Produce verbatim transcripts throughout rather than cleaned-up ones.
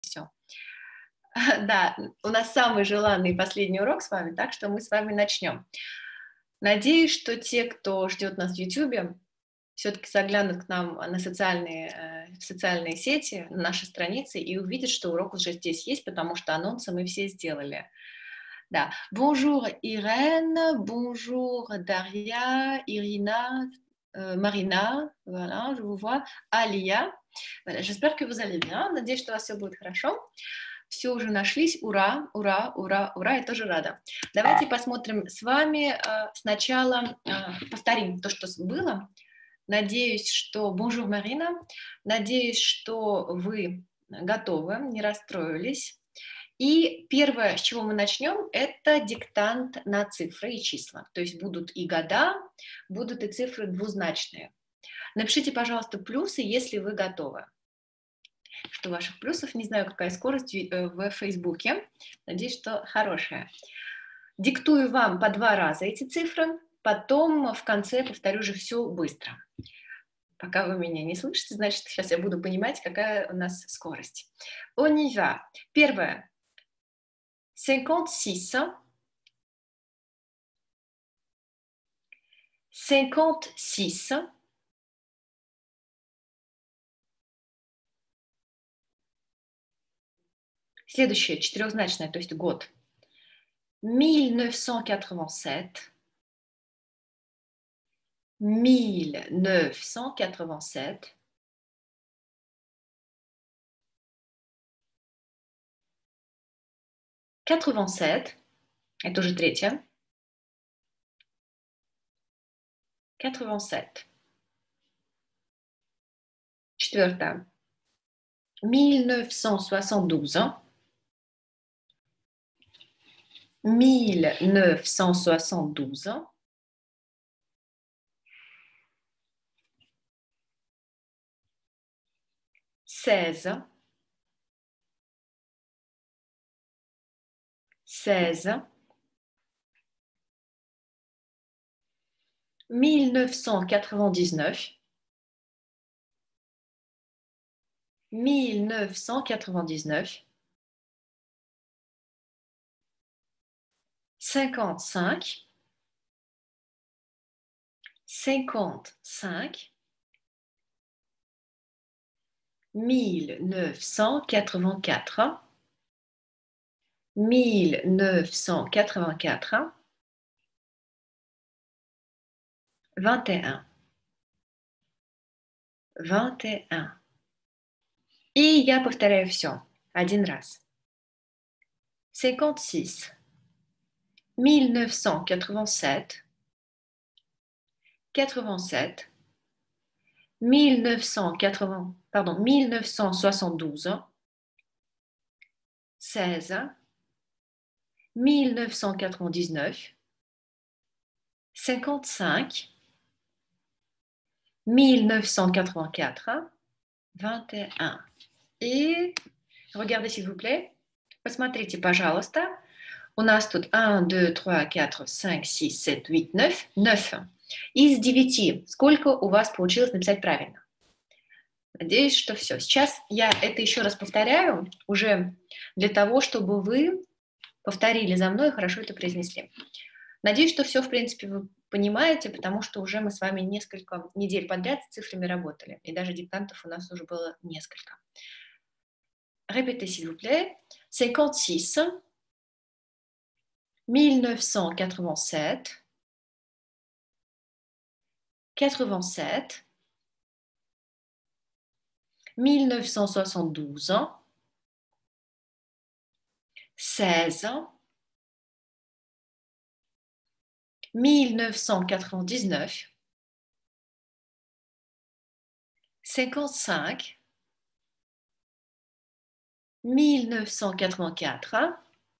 Все. Да, у нас самый желанный последний урок с вами, так что мы с вами начнем. Надеюсь, что те, кто ждет нас в YouTube, все-таки заглянут к нам на социальные, в социальные сети, на наши страницы и увидят, что урок уже здесь есть, потому что анонсы мы все сделали. Да. Bonjour Irène, bonjour Daria, Irina, euh, Marina, voilà, je vous vois, Alia. Voilà, j'espère que vous allez bien, надеюсь, что у вас все будет хорошо. Все уже нашлись, ура, ура, ура, ура, я тоже рада. Давайте посмотрим с вами э, сначала, э, повторим то, что было. Надеюсь, что... Bonjour, Марина. Надеюсь, что вы готовы, не расстроились. И первое, с чего мы начнем, это диктант на цифры и числа. То есть будут и года, будут и цифры двузначные. Напишите, пожалуйста, плюсы, если вы готовы. Что ваших плюсов, не знаю, какая скорость в Фейсбуке. Надеюсь, что хорошая. Диктую вам по два раза эти цифры, потом в конце повторю же все быстро. Пока вы меня не слышите, значит, сейчас я буду понимать, какая у нас скорость. On y va. Первое. cinquante-six, cinquante-six, следующее, четырехзначное, то есть год. mille neuf cent quatre-vingt-sept, mille neuf cent quatre-vingt-sept, quatre-vingt-sept, это уже третье. quatre-vingt-sept. Четвертое. mille neuf cent soixante-douze. mille neuf cent soixante-douze. seize. seize. mille neuf cent quatre-vingt-dix-neuf. mille neuf cent quatre-vingt-dix-neuf. cinquante-cinq. cinquante-cinq. mille neuf cent quatre-vingt-quatre. mille neuf cent quatre-vingt-quatre. vingt et un. vingt et un. И я повторяю все один раз. cinquante-six. mille neuf cent quatre-vingt-sept. quatre-vingt-sept. mille neuf cent quatre-vingts, pardon, mille neuf cent soixante-douze. seize. mille neuf cent quatre-vingt-dix-neuf. cinquante-cinq. mille neuf cent quatre-vingt-quatre. vingt et un. И regardez s'il vous plaît. Посмотрите, пожалуйста. У нас тут un, deux, trois, quatre, cinq, six, sept, huit, neuf. neuf. Из девяти. Сколько у вас получилось написать правильно? Надеюсь, что все. Сейчас я это еще раз повторяю, уже для того, чтобы вы повторили за мной и хорошо это произнесли. Надеюсь, что все, в принципе, вы понимаете, потому что уже мы с вами несколько недель подряд с цифрами работали, и даже диктантов у нас уже было несколько. Répétez, s'il vous plaît. cinquante-six, mille neuf cent quatre-vingt-sept, quatre-vingt-sept, mille neuf cent soixante-douze, seize, mille neuf cent quatre-vingt-dix-neuf, cinquante-cinq, mille neuf cent quatre-vingt-quatre,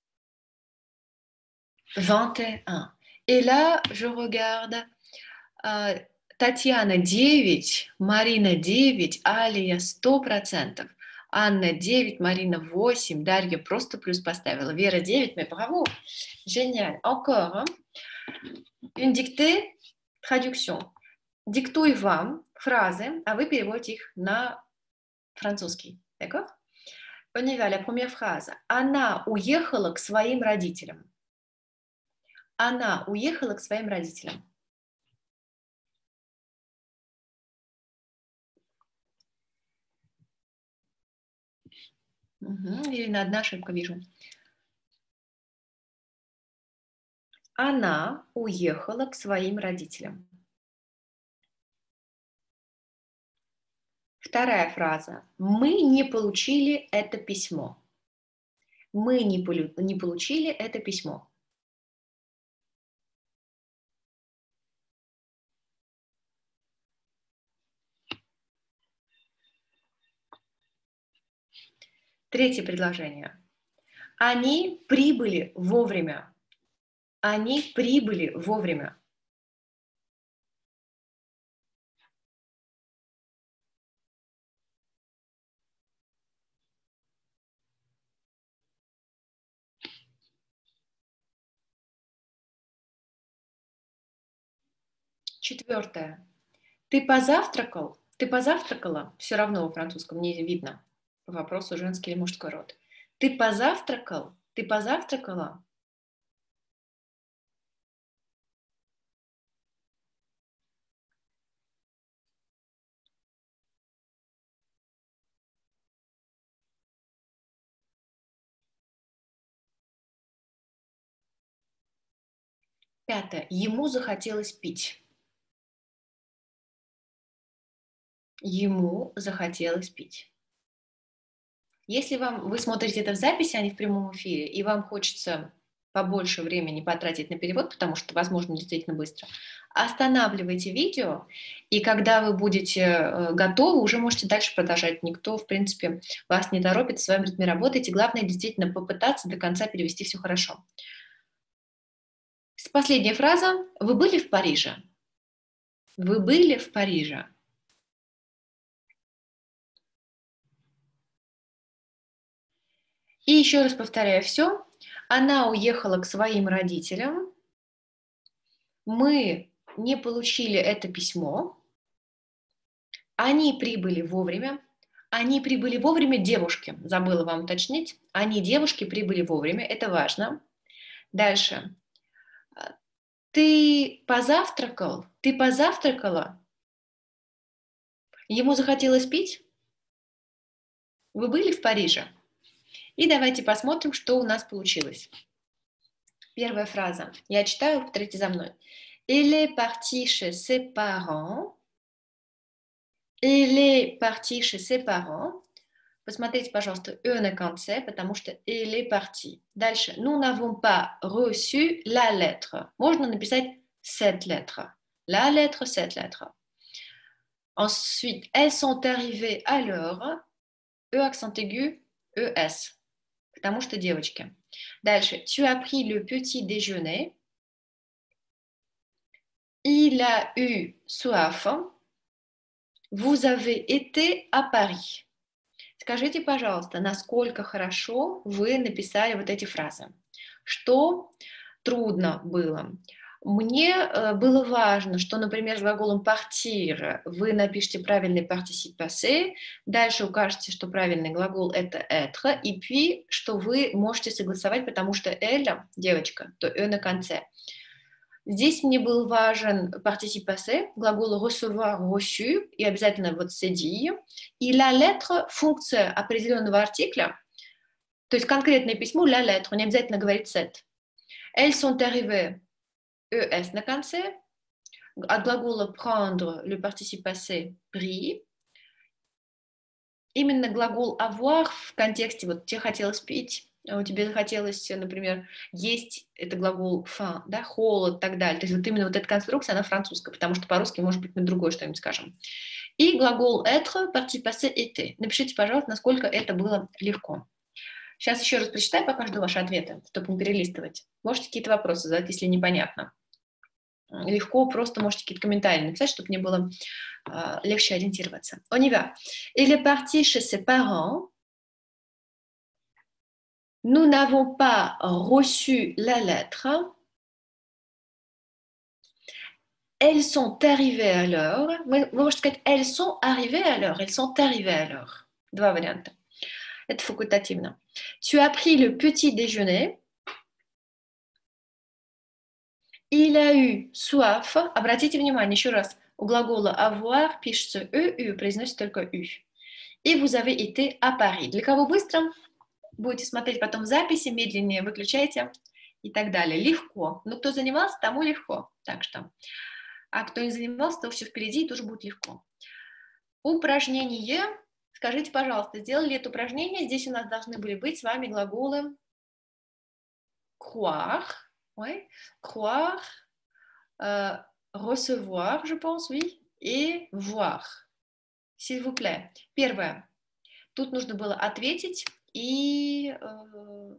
vingt et un. Et là, je regarde euh, Татьяна девять, Марина девять, Алия сто процентов, Анна девять, Марина восемь, Дарья просто плюс поставила, Вера девять, mais bravo, génial. Encore, hein? Une dictée, traduction. Диктую вам фразы, а вы переводите их на французский, d'accord? On y va, la première phrase. Она уехала к своим родителям. Она уехала к своим родителям. Угу. Ирина, одна ошибка вижу. Она уехала к своим родителям. Вторая фраза. Мы не получили это письмо. Мы не, полю... не получили это письмо. Третье предложение. Они прибыли вовремя. Они прибыли вовремя. Четвертое. Ты позавтракал? Ты позавтракала? Все равно во французском не видно по вопросу женский или мужской род. Ты позавтракал? Ты позавтракала? Пятое. Ему захотелось пить. Ему захотелось пить. Если вам, вы смотрите это в записи, а не в прямом эфире, и вам хочется побольше времени потратить на перевод, потому что, возможно, действительно быстро, останавливайте видео, и когда вы будете готовы, уже можете дальше продолжать. Никто, в принципе, вас не торопит, в своем ритме работайте. Главное, действительно, попытаться до конца перевести все хорошо. Последняя фраза. Вы были в Париже? Вы были в Париже? И еще раз повторяю все. Она уехала к своим родителям. Мы не получили это письмо. Они прибыли вовремя. Они прибыли вовремя, девушки. Забыла вам уточнить. Они, девушки, прибыли вовремя. Это важно. Дальше. Ты позавтракал? Ты позавтракала? Ему захотелось пить? Вы были в Париже? И давайте посмотрим, что у нас получилось. Первая фраза. Я читаю, повторите за мной. Il est parti chez ses parents. Il est parti chez ses parents. Посмотрите, пожалуйста, «e» на конце, потому что «il est parti». Дальше. Nous n'avons pas reçu la lettre. Можно написать cette lettre. La lettre, cette lettre. Ensuite, elles sont arrivées à l'heure. E accent aigu, es. Потому что девочки. Дальше. Tu as pris le petit déjeuner. Il a eu soif. Vous avez été à Paris. Скажите, пожалуйста, насколько хорошо вы написали вот эти фразы. Что трудно было? Мне было важно, что, например, с глаголом partir вы напишите правильный participe passé, дальше укажете, что правильный глагол это être, и puis, что вы можете согласовать, потому что elle, девочка, то e на конце. Здесь мне был важен participe passé, глагол recevoir, reçu, и обязательно вот cédille, и la lettre, функция определенного артикля, то есть конкретное письмо, la lettre, не обязательно говорить cette. Elles sont arrivées, es на конце, от глагола prendre, le participe passé, pris. Именно глагол avoir в контексте, вот тебе хотелось пить, у тебя захотелось, например, есть, это глагол faim, да, холод и так далее. То есть вот именно вот эта конструкция, она французская, потому что по-русски, может быть, мы другое что-нибудь скажем. И глагол être, participe passé, était. Напишите, пожалуйста, насколько это было легко. Сейчас еще раз прочитаю, пока жду ваши ответы, чтобы не перелистывать. Можете какие-то вопросы задать, если непонятно. Легко, просто можете какие-то комментарии написать, чтобы мне было э, легче ориентироваться. On y va. Il est parti chez ses parents. Nous n'avons pas reçu la lettre. Elles sont arrivées à l'heure. Вы можете сказать, elles sont arrivées à l'heure. Elles sont arrivées à l'heure. Два варианта. Это факультативно. Tu as pris le petit déjeuner. Il a eu soif. Обратите внимание, еще раз, у глагола avoir пишется «eu», произносится только «eu». И vous avez été à Paris. Для кого быстро? Будете смотреть потом записи, медленнее выключайте и так далее. Легко. Но кто занимался, тому легко. Так что. А кто не занимался, то все впереди, тоже будет легко. Упражнение. Скажите, пожалуйста, сделали это упражнение? Здесь у нас должны были быть с вами глаголы croire, ouais, croire, euh, recevoir, je pense, oui, et voir. S'il vous plaît. Первое. Тут нужно было ответить и... Э,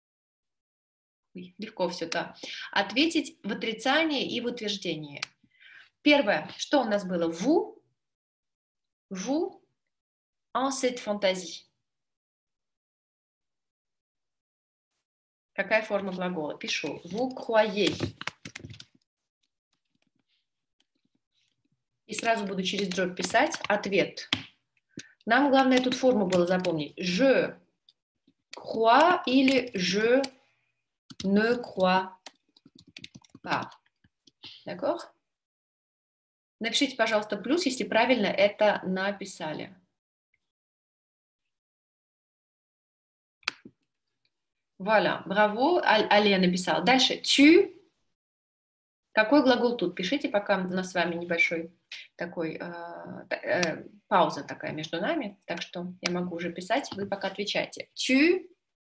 легко все, да. Ответить в отрицание и в утверждение. Первое. Что у нас было? Vous, vous, en cette fantaisie. Какая форма глагола? Пишу. Vous croyez. И сразу буду через дробь писать ответ. Нам главное тут форму было запомнить. Je crois или je ne crois pas. D'accord? Напишите, пожалуйста, плюс, если правильно это написали. Voilà, браво. Алия написала. Дальше. Tu. Какой глагол тут? Пишите, пока у нас с вами небольшой такой э, э, пауза такая между нами. Так что я могу уже писать, вы пока отвечайте. Tu.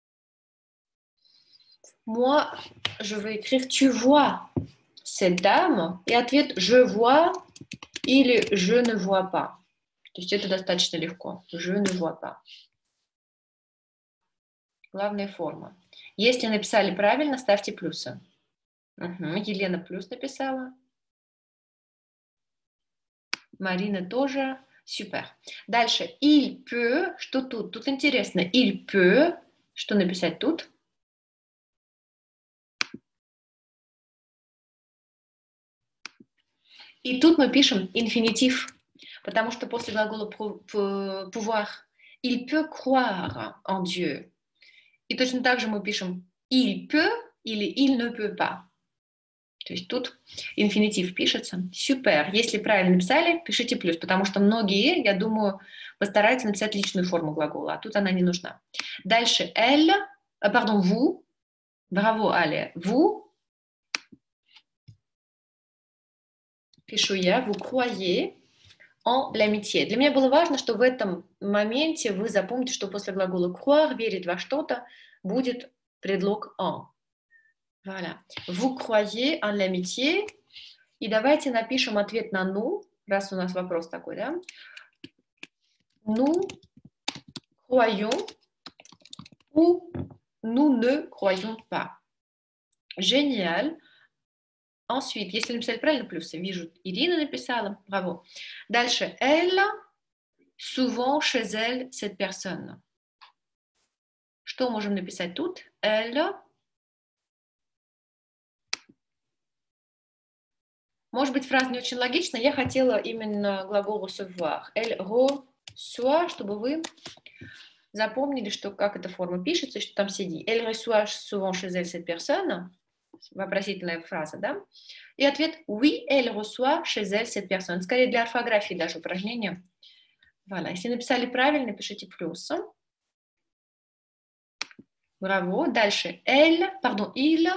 Moi, je vais écrire tu vois cette dame. И ответ je vois или je ne vois pas. То есть это достаточно легко. Je ne vois pas. Главная форма. Если написали правильно, ставьте плюсы. Угу. Елена плюс написала. Марина тоже. Супер. Дальше. Il peut. Что тут? Тут интересно. Il peut. Что написать тут? И тут мы пишем инфинитив, потому что после глагола pouvoir il peut croire en Dieu. И точно так же мы пишем il peut или il ne peut pas. То есть тут инфинитив пишется. Супер. Если правильно написали, пишите плюс, потому что многие, я думаю, постараются написать личную форму глагола, а тут она не нужна. Дальше elle, pardon, vous. Браво, Аля. Vous. Пишу я, vous croyez en l'amitié. Для меня было важно, что в этом моменте вы запомните, что после глагола croire, верить во что-то, будет предлог en. Voilà. Vous croyez en l'amitié. И давайте напишем ответ на nous, раз у нас вопрос такой, да? Nous croyons ou nous ne croyons pas. Génial. Ensuite, если написали правильно, плюсы. Вижу, Ирина написала. Браво. Дальше. Elle, souvent chez elle, cette personne. Что можем написать тут? Elle. Может быть, фраза не очень логична. Я хотела именно глагол recevoir. Elle reçoit, чтобы вы запомнили, что, как эта форма пишется, что там сидит. Elle reçoit souvent chez elle, cette personne. Вопросительная фраза, да? И ответ oui, elle reçoit chez elle cette personne. Скорее для орфографии даже упражнение. Voilà. Если написали правильно, пишите плюс. Браво. Дальше. Elle, pardon, il.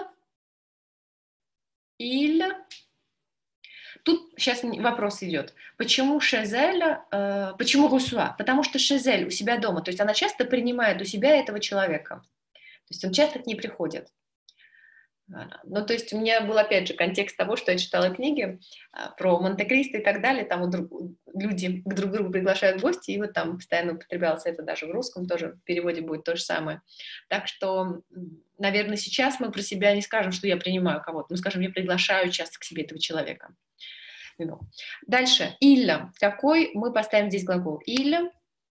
Il. Тут сейчас вопрос идет. Почему chez elle, э, почему reçoit? Потому что chez elle, у себя дома. То есть она часто принимает у себя этого человека. То есть он часто к ней приходит. Ну, то есть у меня был, опять же, контекст того, что я читала книги а, про Монте-Кристо и так далее, там вот друг, люди к друг другу приглашают в гости, и вот там постоянно употреблялось это даже в русском, тоже в переводе будет то же самое. Так что, наверное, сейчас мы про себя не скажем, что я принимаю кого-то, мы скажем, я приглашаю часто к себе этого человека. Дальше. Il. Какой мы поставим здесь глагол? Il.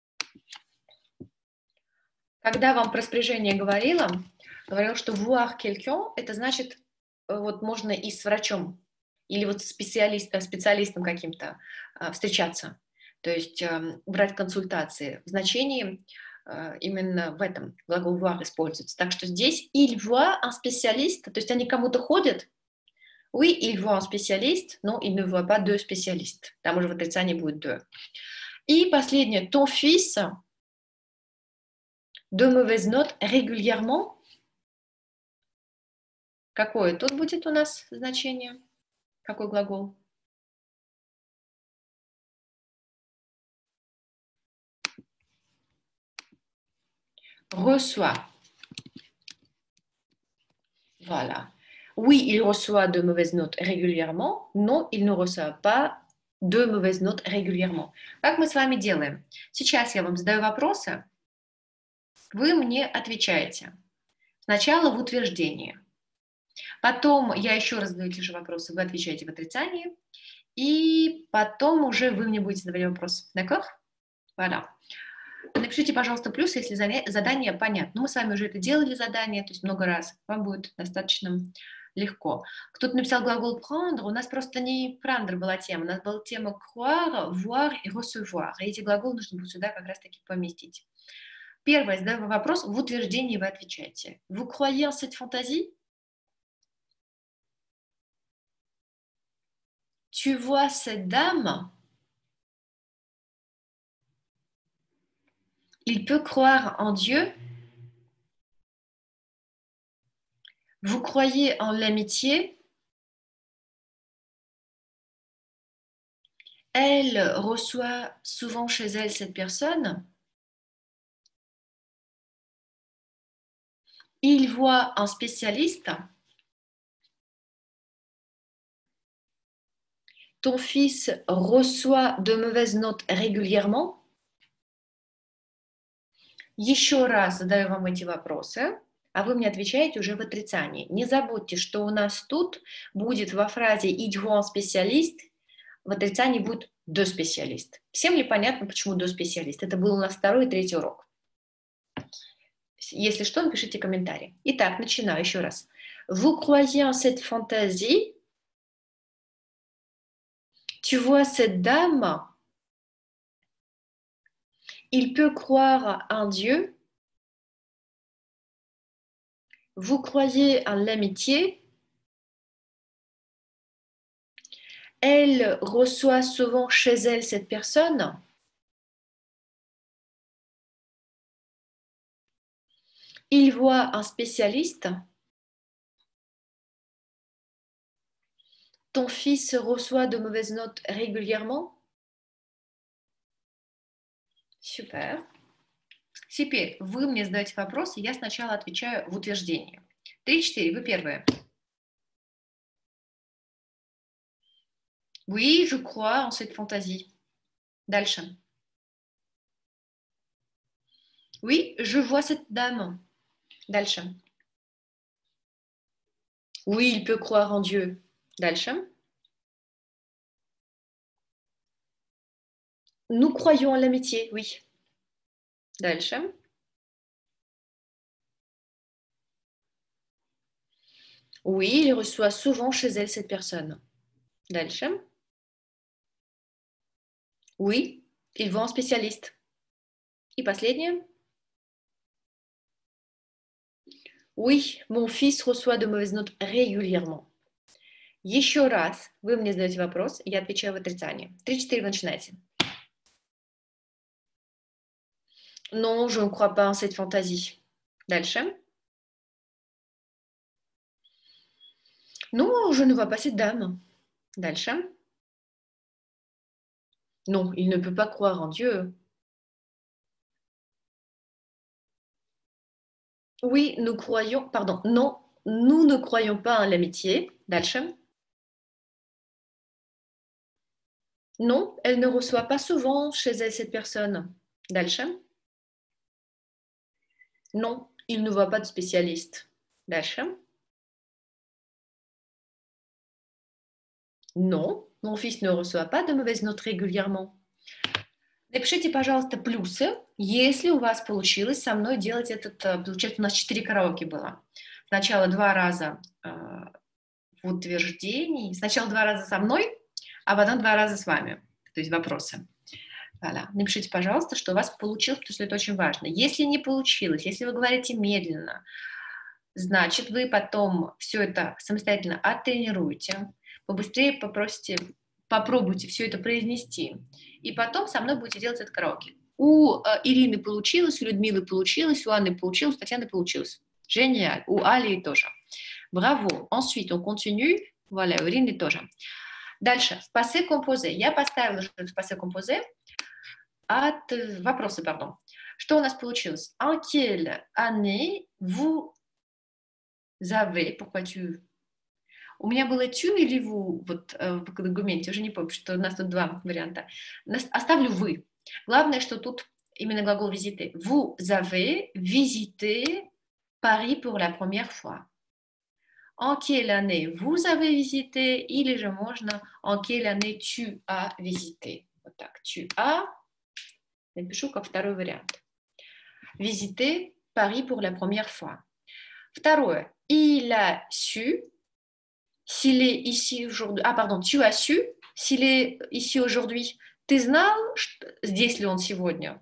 Когда вам про спряжение говорила, говорил, что voir quelqu'un, это значит, вот можно и с врачом, или вот специалист, специалистом каким-то встречаться, то есть брать консультации. В значении э, именно в этом глагол voir используется. Так что здесь il voit un spécialiste, то есть они кому-то ходят. Oui, il voit un spécialiste, но il ne voit pas deux spécialistes. Там уже в отрицании будет deux. И последнее, ton fils de mauvaises notes régulièrement. Какое тут будет у нас значение? Какой глагол? Reçoit. Voilà. Oui, il reçoit de mauvaises notes régulièrement. Non, il ne reçoit pas de mauvaises notes régulièrement. Как мы с вами делаем? Сейчас я вам задаю вопросы, вы мне отвечаете. Сначала в утверждении. Потом я еще раз задаю те же вопросы, вы отвечаете в отрицании. И потом уже вы мне будете задавать вопрос. D'accord? Voilà. Напишите, пожалуйста, плюс, если задание понятно. Мы с вами уже это делали, задание, то есть много раз. Вам будет достаточно легко. Кто-то написал глагол prendre. У нас просто не prendre была тема. У нас была тема croire, voir и recevoir. И эти глаголы нужно будет сюда как раз-таки поместить. Первое, задаю вопрос, в утверждении вы отвечаете. Vous croyez en cette fantaisie? Tu vois cette dame? Il peut croire en Dieu. Vous croyez en l'amitié? Elle reçoit souvent chez elle cette personne. Il voit un spécialiste. Ton fils reçoit de mauvaises notes régulièrement. Еще раз задаю вам эти вопросы, а вы мне отвечаете уже в отрицании. Не забудьте, что у нас тут будет во фразе «il voit un spécialiste», в отрицании будет «deux spécialistes». Всем ли понятно, почему «deux spécialistes»? Это был у нас второй и третий урок. Если что, напишите комментарий. Итак, начинаю еще раз. Vous croyez en cette fantaisie? Tu vois cette dame? Il peut croire en Dieu. Vous croyez en l'amitié. Elle reçoit souvent chez elle cette personne. Il voit un spécialiste. Ton fils reçoit de mauvaises notes régulièrement. Супер. Теперь вы мне задаете вопросы, я сначала отвечаю в утверждении. три-четыре, вы первые. Oui, je crois en cette fantaisie. Дальше. Oui, je vois cette dame. Дальше. Oui, il peut croire en Dieu. Дальше. Nous croyons en l'amitié, oui. Дальше. Oui, il reçoit souvent chez elle cette personne. Дальше. Oui, il voit un spécialiste. И последнее. Oui, mon fils reçoit de mauvaises notes régulièrement. Еще раз вы мне задаете вопрос, я отвечаю в отрицании. три-четыре вы начинаете. Non, je ne crois pas en cette fantaisie. Дальше. Non, je ne vois pas cette dame. Дальше. Non, il ne peut pas croire en Dieu. Oui, nous croyons, pardon, non, nous ne croyons pas en l'amitié. Дальше. Non, elle ne reçoit pas souvent chez elle cette personne. Дальше. Non, il ne voit pas de spécialiste. Дальше. Non, mon fils ne reçoit pas de mauvaises notes régulièrement. Напишите, пожалуйста, плюсы, если у вас получилось со мной делать этот, получается, у нас четыре караоке было. Сначала два раза э, в утверждении, сначала два раза со мной, а потом два раза с вами, то есть вопросы. Voilà. Напишите, пожалуйста, что у вас получилось, потому что это очень важно. Если не получилось, если вы говорите медленно, значит, вы потом все это самостоятельно оттренируете, побыстрее попросите, попробуйте все это произнести, и потом со мной будете делать это караоке. У э, Ирины получилось, у Людмилы получилось, у Анны получилось, у Татьяны получилось. Génial. У Али тоже. Браво. Ensuite, on continue. Voilà, у Ирины тоже. Дальше. В passé composé. Я поставила уже в passé composé от вопроса, pardon. Что у нас получилось? En quelle année vous avez... Pourquoi tu... У меня было tu или vous вот, в документе, уже не помню, что у нас тут два варианта. Оставлю вы. Главное, что тут именно глагол visiter. Vous avez visité Paris pour la première fois. En quelle année vous avez visité? Или же можно en quelle année tu as visité. Вот так. Tu as. Напишу как второй вариант. Visiter Paris pour la première fois. Второе. Il a su. S'il est ici aujourd'hui... Ah, pardon, tu as su. S'il est ici aujourd'hui. Ты знал, здесь ли он сегодня?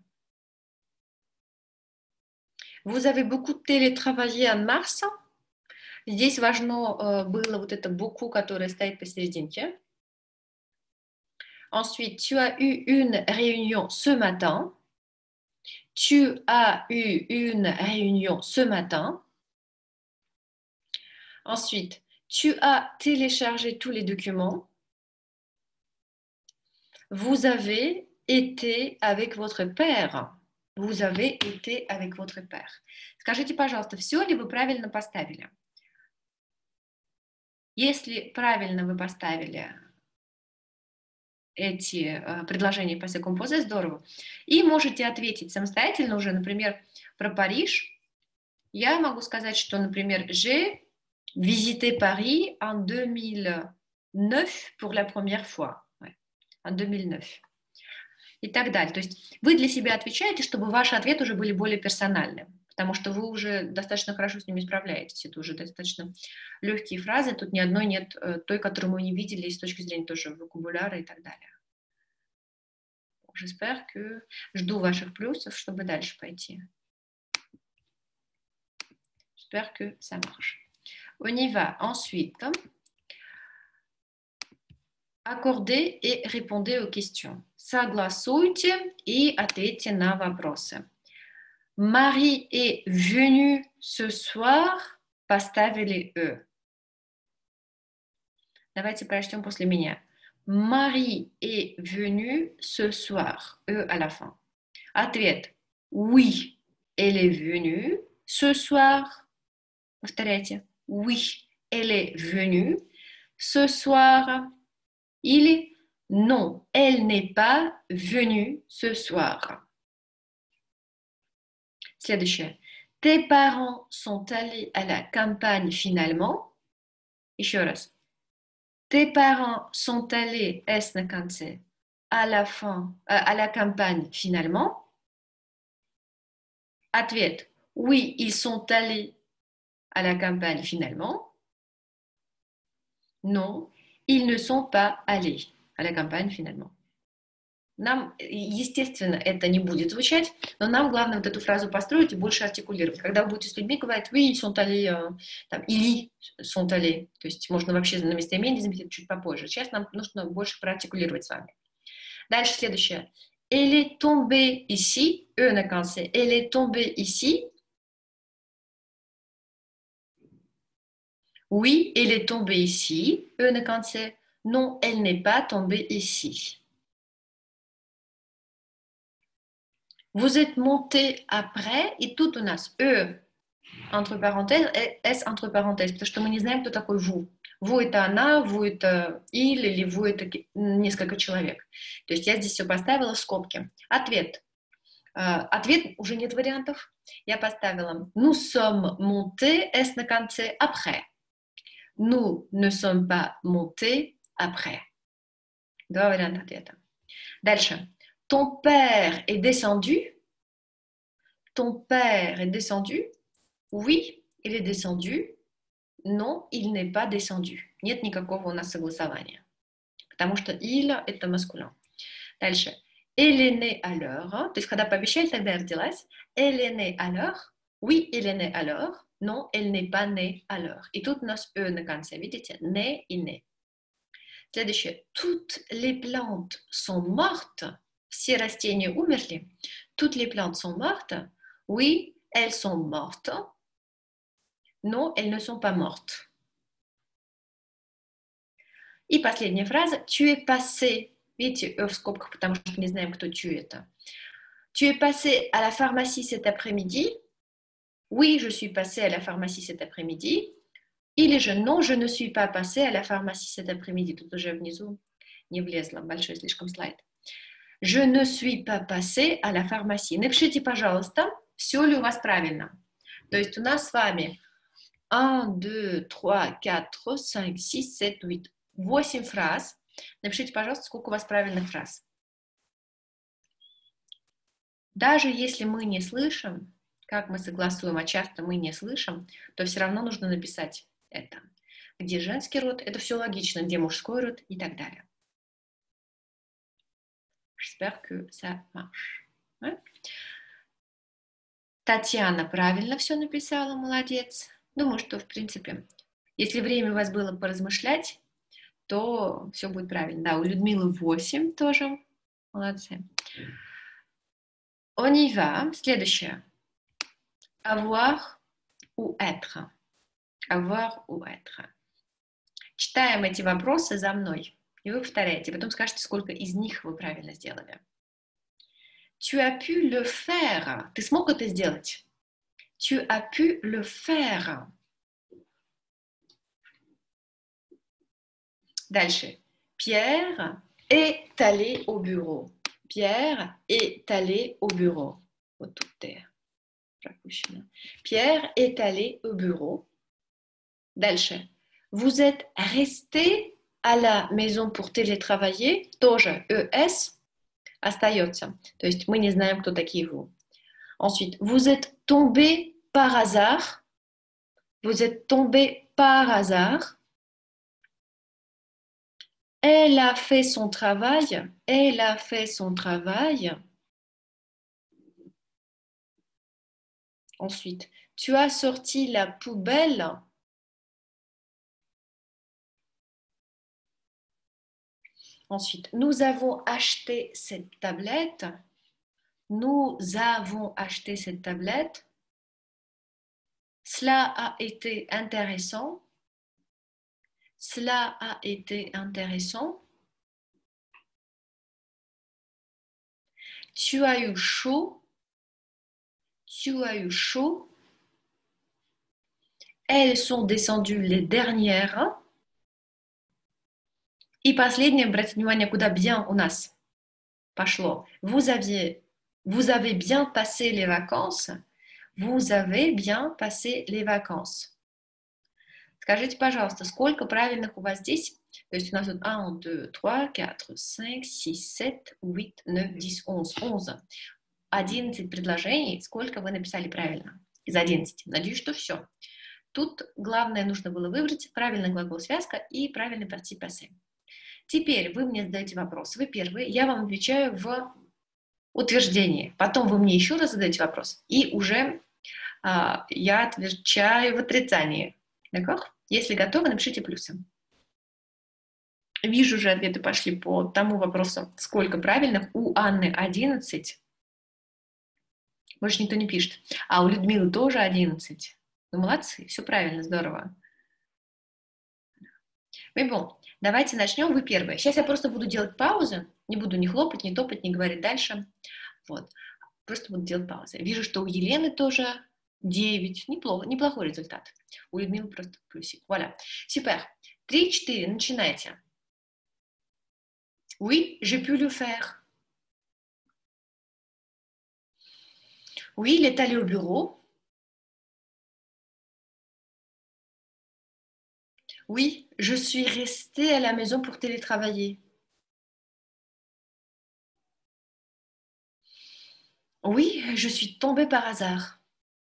Vous avez beaucoup télétravaillé en mars. Здесь важно было вот это beaucoup, которое стоит посерединке. Ensuite, tu as eu une réunion ce matin. Tu as eu une réunion ce matin. Ensuite, tu as téléchargé tous les documents. Vous avez été avec votre père. Vous avez été avec votre père. Скажите, пожалуйста, все ли вы правильно поставили? Если правильно вы поставили эти э, предложения passé composé, здорово. И можете ответить самостоятельно уже, например, про Париж. Я могу сказать, что, например, j'ai visité Paris en deux mille neuf pour la première fois. Ouais, en deux mille neuf. И так далее. То есть вы для себя отвечаете, чтобы ваши ответы уже были более персональны, потому что вы уже достаточно хорошо с ними справляетесь. Это уже достаточно легкие фразы. Тут ни одной нет той, которую мы не видели с точки зрения тоже вокабуляра и так далее. J'espère que... Жду ваших плюсов, чтобы дальше пойти. J'espère que ça marche. On y va. Ensuite, accordez et répondez aux questions. Согласуйте и ответьте на вопросы. Marie est venue ce soir. Поставили «e». Давайте прочтем после меня. Marie est venue ce soir. «E» à la fin. Ответ. Oui, elle est venue ce soir. Повторяйте. Oui, elle est venue ce soir. Или non, elle n'est pas venue ce soir. Следующее. Tes parents sont allés à la campagne finalement. Еще раз. Tes parents sont allés à la fin, à la campagne finalement. Ответ. Oui, ils sont allés à la campagne finalement. Non, ils ne sont pas allés à la campagne finalement. Нам, естественно, это не будет звучать, но нам главное вот эту фразу построить и больше артикулировать. Когда вы будете с людьми говорить, oui, ils sont allés, там, или sont allés, то есть можно вообще на местоимение заметить чуть попозже. Сейчас нам нужно больше проартикулировать с вами. Дальше следующее. Elle est tombée ici, e на конце. Elle est tombée ici. Oui, elle est tombée ici, e на конце. Non, elle n'est pas tombée ici. Vous êtes monté après, и тут у нас «e» entre parenthèses и «s» entre parenthèses, потому что мы не знаем, кто такой «vous». «Vous» — это она, «vous» — это «il» или «vous» — это несколько человек. То есть я здесь все поставила в скобки. Ответ. Ответ, уже нет вариантов. Я поставила «nous sommes montés», «s» на конце, «après». «Nous ne sommes pas montés après». Два варианта ответа. Дальше. Ton père est descendu. Ton père est descendu. Oui, il est descendu. Non, il n'est pas descendu. Нет никакого у нас согласования. Потому что il – это маскулин. Дальше. Elle est née à l'heure. То есть, когда пообещали, тогда родилась. Elle est née à l'heure. Oui, elle est née à l'heure. Non, elle n'est pas née à l'heure. И тут у нас «э» на конце, видите? «Не» и «не». Следующее. Toutes les plantes sont mortes. Все растения умерли. Toutes les plantes sont mortes. Oui, elles sont mortes. Non, elles ne sont pas mortes. И последняя фраза. Tu es passé. Видите, «э» в скобках, потому что не знаем, кто tu это. Tu es passé à la pharmacie cet après-midi. Oui, je suis passé à la pharmacie cet après-midi. Или же non, je ne suis pas passé à la pharmacie cet après-midi. Тут уже внизу не влезла, большой слишком слайд. Je ne suis pas passé à la pharmacie. Напишите, пожалуйста, все ли у вас правильно. То есть у нас с вами один, два, три, четыре, пять, шесть, семь, восемь. восемь фраз. Напишите, пожалуйста, сколько у вас правильных фраз. Даже если мы не слышим, как мы согласуем, а часто мы не слышим, то все равно нужно написать это. Где женский род, это все логично, где мужской род и так далее. J'espère que ça marche. Ouais? Татьяна правильно все написала, молодец. Думаю, что, в принципе, если время у вас было поразмышлять, то все будет правильно. Да, у Людмилы восемь тоже. Молодцы. On y va. Следующее. Avoir ou être. Avoir ou être. Читаем эти вопросы за мной. И вы повторяете. Потом скажете, сколько из них вы правильно сделали. Tu as pu le faire. Ты смог это сделать? Tu as pu le faire. Дальше. Pierre est allé au bureau. Pierre est allé au bureau. Вот тут Т пропущено. Pierre est allé au bureau. Дальше. Vous êtes resté à la maison pour télétravailler. Тоже «es» остается. То есть мы не знаем, кто такие vous. Ensuite, vous êtes tombé par hasard. Vous êtes tombé par hasard. Elle a fait son travail. Elle a fait son travail. Ensuite, tu as sorti la poubelle. Ensuite, nous avons acheté cette tablette. Nous avons acheté cette tablette. Cela a été intéressant. Cela a été intéressant. Tu as eu chaud. Tu as eu chaud. Elles sont descendues les dernières. И последнее, обратите внимание, куда bien у нас пошло. Vous aviez, vous avez bien passé les vacances. Vous avez bien passé les vacances. Скажите, пожалуйста, сколько правильных у вас здесь? То есть у нас тут один, два, три, четыре, пять, шесть, семь, восемь, девять, десять, одиннадцать. одиннадцать предложений. Сколько вы написали правильно из одиннадцати? Надеюсь, что все. Тут главное нужно было выбрать правильный глагол связка и правильный participe passé. Теперь вы мне задаете вопрос. Вы первый, я вам отвечаю в утверждении. Потом вы мне еще раз задаете вопрос, и уже а, я отвечаю в отрицании. D'accord? Если готовы, напишите плюсы. Вижу, уже ответы пошли по тому вопросу, сколько правильных. У Анны одиннадцать. Больше никто не пишет. А у Людмилы тоже одиннадцать. Ну, молодцы, все правильно, здорово. Mais bon, давайте начнем. Вы первые. Сейчас я просто буду делать паузы. Не буду ни хлопать, ни топать, ни говорить дальше. Вот. Просто буду делать паузы. Вижу, что у Елены тоже девять. Неплохо, неплохой результат. У Людмилы просто плюсик. Voilà. Супер. три-четыре. Начинайте. Oui, j'ai pu le faire. Oui, il est allé au bureau. Oui, je suis restée à la maison pour télétravailler. Oui, je suis tombée par hasard.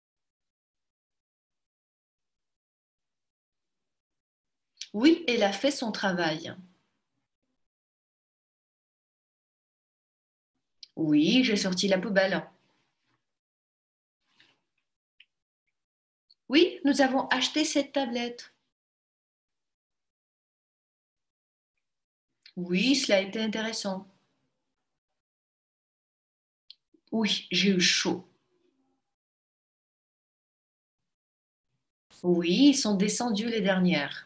Oui, elle a fait son travail. Oui, j'ai sorti la poubelle. Oui, nous avons acheté cette tablette. Oui, cela a été intéressant. Oui, j'ai eu chaud. Oui, ils sont descendus les dernières.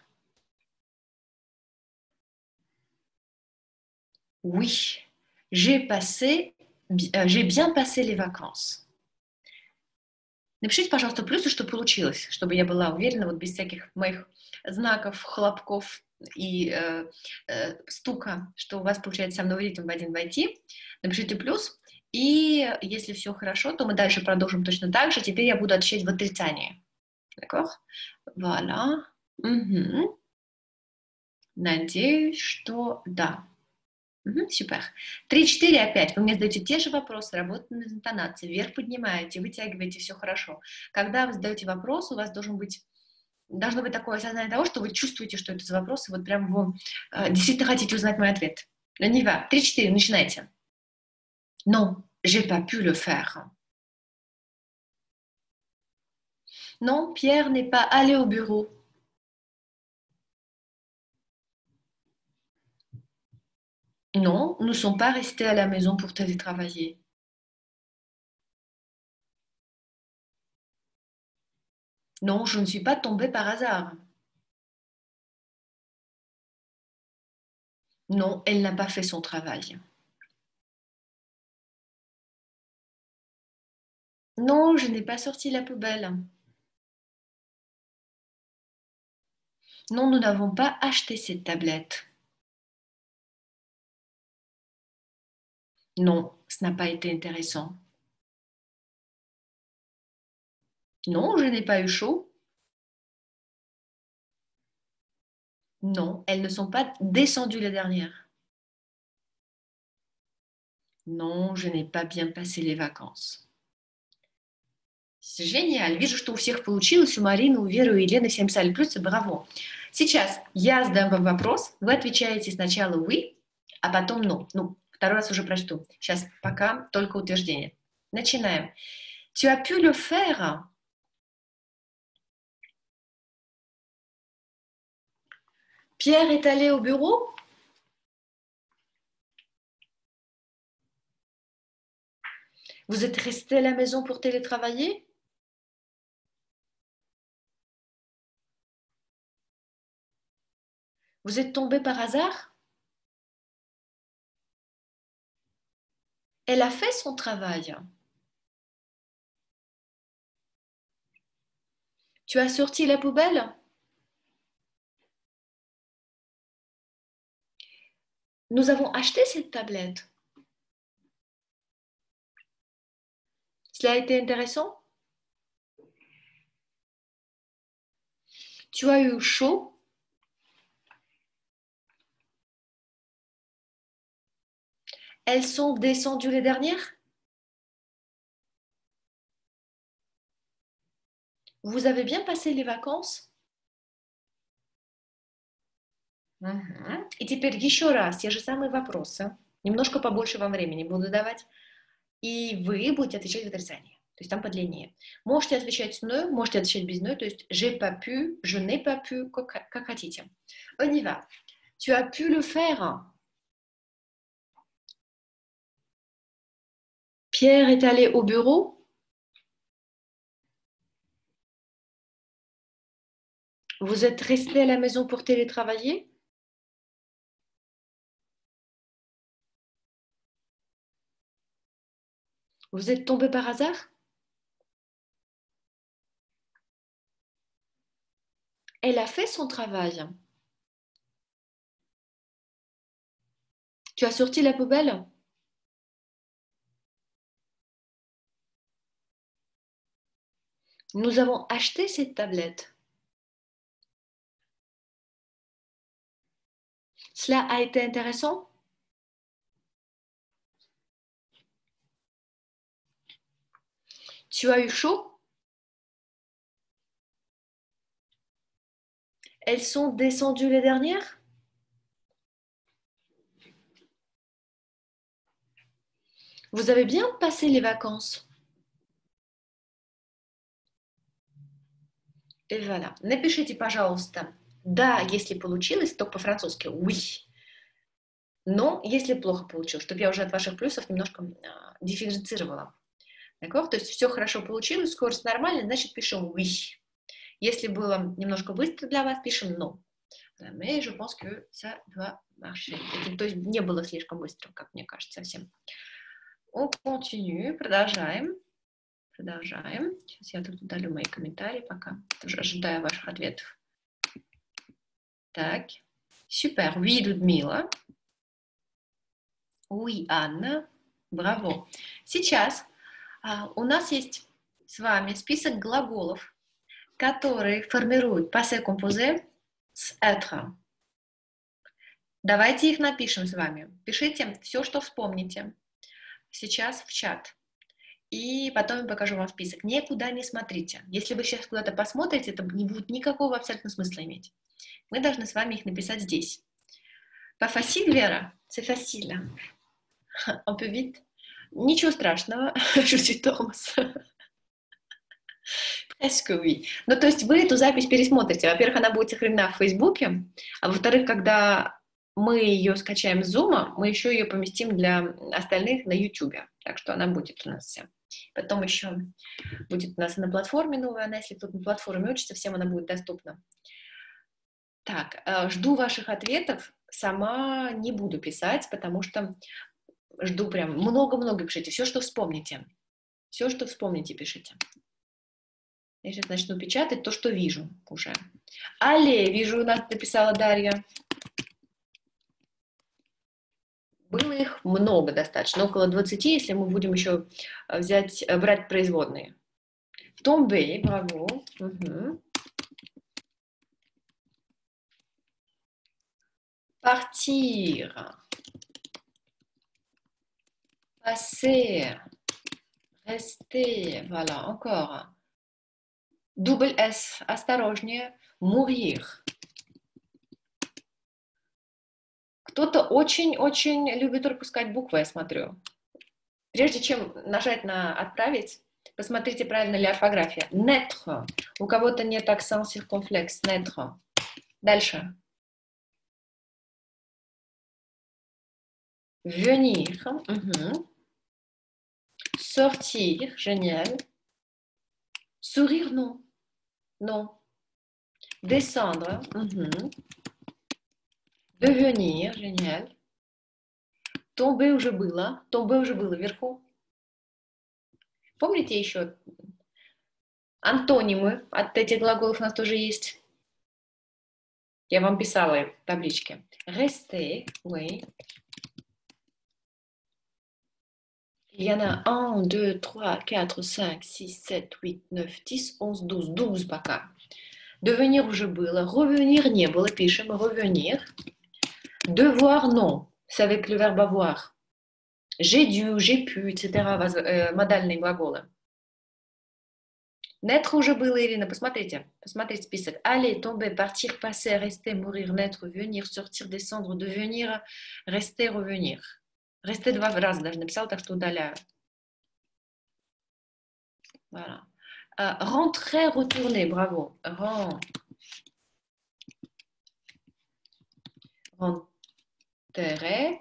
Oui, j'ai passé, bi- э, j'ai bien passé les vacances. Напишите, пожалуйста, плюсы, что получилось, чтобы я была уверена, вот без всяких моих знаков, хлопков и э, э, стука, что у вас получается со мной ритм в один войти. Напишите плюс. И если все хорошо, то мы дальше продолжим точно так же. Теперь я буду отвечать в отрицании. D'accord? Voilà. Мгм. Надеюсь, что да. Мгм, супер. Три, четыре, опять. Вы мне задаете те же вопросы, работаете над интонацией, вверх поднимаете, вытягиваете, все хорошо. Когда вы задаете вопрос, у вас должен быть, должно быть такое осознание того, что вы чувствуете, что это за вопрос, и вот прям вы э, действительно хотите узнать мой ответ. On y va. Три, четыре, начинайте. Non, j'ai pas pu le faire. Non, Pierre n'est pas allé au bureau. Non, nous ne sommes pas restés à la maison pour télétravailler. Non, je ne suis pas tombée par hasard. Non, elle n'a pas fait son travail. Non, je n'ai pas sorti la poubelle. Non, nous n'avons pas acheté cette tablette. Non, ce n'a pas été intéressant. Non, je n'ai pas eu chaud. Non, elles ne sont pas descendues les dernières. Non, je n'ai pas bien passé les vacances. Génial. Вижу, что у всех получилось. У Марины, у Веры, у Елены всем писали плюсы. Браво. Сейчас я задам вам вопрос. Вы отвечаете сначала «oui», а потом «non». Ну, второй раз уже прочту. Сейчас пока только утверждение. Начинаем. Tu as pu le faire? Pierre est allé au bureau? Vous êtes resté à la maison pour télétravailler? Vous êtes tombé par hasard? Elle a fait son travail. Tu as sorti la poubelle? Nous avons acheté cette tablette. Cela a été intéressant? Tu as eu chaud? Elles sont descendues les dernières? Vous avez bien passé les vacances? Мгм. И теперь еще раз те же самые вопросы. Немножко побольше вам времени буду давать. И вы будете отвечать в отрицании. То есть там подлиннее. Можете отвечать «ne», можете отвечать без «ne», то есть «j'ai pas pu», «je n'ai pas pu», как, как хотите. On y va. Tu as pu le faire. Pierre est allé au bureau. Vous êtes resté à la maison pour télétravailler. Vous êtes tombé par hasard. Elle a fait son travail. Tu as sorti la poubelle. Nous avons acheté cette tablette. Cela a été intéressant. Tu as eu chaud. Elles sont descendues les dernières. Vous avez bien passé les vacances? И voilà. Напишите, пожалуйста, да, если получилось, то по-французски oui. Но если плохо получилось, чтобы я уже от ваших плюсов немножко а, дифференцировала. D'accord? То есть все хорошо получилось, скорость нормальная, значит пишем oui. Если было немножко быстро для вас, пишем non. Mais je pense que ça doit marcher. То есть не было слишком быстро, как мне кажется, совсем. On continue, продолжаем. Продолжаем. Сейчас я тут удалю мои комментарии пока. Тоже ожидаю ваших ответов. Так. Супер. Oui, Людмила. Oui, Анна. Браво. Сейчас а, у нас есть с вами список глаголов, которые формируют passé composé с être. Давайте их напишем с вами. Пишите все, что вспомните сейчас в чат. И потом я покажу вам список. Никуда не смотрите. Если вы сейчас куда-то посмотрите, это не будет никакого абсолютно смысла иметь. Мы должны с вами их написать здесь. Pas facile, Вера? C'est facile. Un peu vite. Ничего страшного. Je suis тормоз. Presque oui. Ну, то есть вы эту запись пересмотрите. Во-первых, она будет сохранена в Фейсбуке, а во-вторых, когда мы ее скачаем с Zoom, мы еще ее поместим для остальных на YouTube. Так что она будет у нас вся. Потом еще будет у нас на платформе новая, она, если кто-то на платформе учится, всем она будет доступна. Так, жду ваших ответов. Сама не буду писать, потому что жду прям много-много пишите. Все, что вспомните. Все, что вспомните, пишите. Я сейчас начну печатать то, что вижу уже. Але, вижу, у нас написала Дарья. Было их много достаточно, около двадцати, если мы будем еще взять, брать производные. Tomber, браво. Угу. Partir. Passer. Rester. Voilà, encore. Double S, осторожнее. Mourir. Кто-то очень-очень любит пропускать буквы, я смотрю. Прежде чем нажать на «Отправить», посмотрите, правильно ли орфография. Naître. У кого-то нет accent circonflexe. Naître. Дальше. Venir. Угу. Sortir. Génial. Sourire, non. Non. Descendre. Угу. Devenir, génial. Tomber уже было. Tomber уже было вверху. Помните еще? Антонимы от этих глаголов у нас тоже есть. Я вам писала в табличке. Rester, oui. Il y en a un, deux, trois, quatre, cinq, six, sept, huit, neuf, dix, onze, douze. douze пока. Devenir уже было. Revenir не было. Пишем revenir. Devoir, non. C'est avec le verbe avoir. J'ai dû, j'ai pu, et cetera. Модальные глаголы. Naître уже было, Ирина. Посмотрите. Посмотрите список. Aller, tomber, partir, passer, rester, mourir, naître, venir, sortir, descendre, devenir, rester, revenir. Rester два раза даже написала, так что удаляю. Voilà. Uh, rentrer, retourner. Bravo. Rent. Rentrer.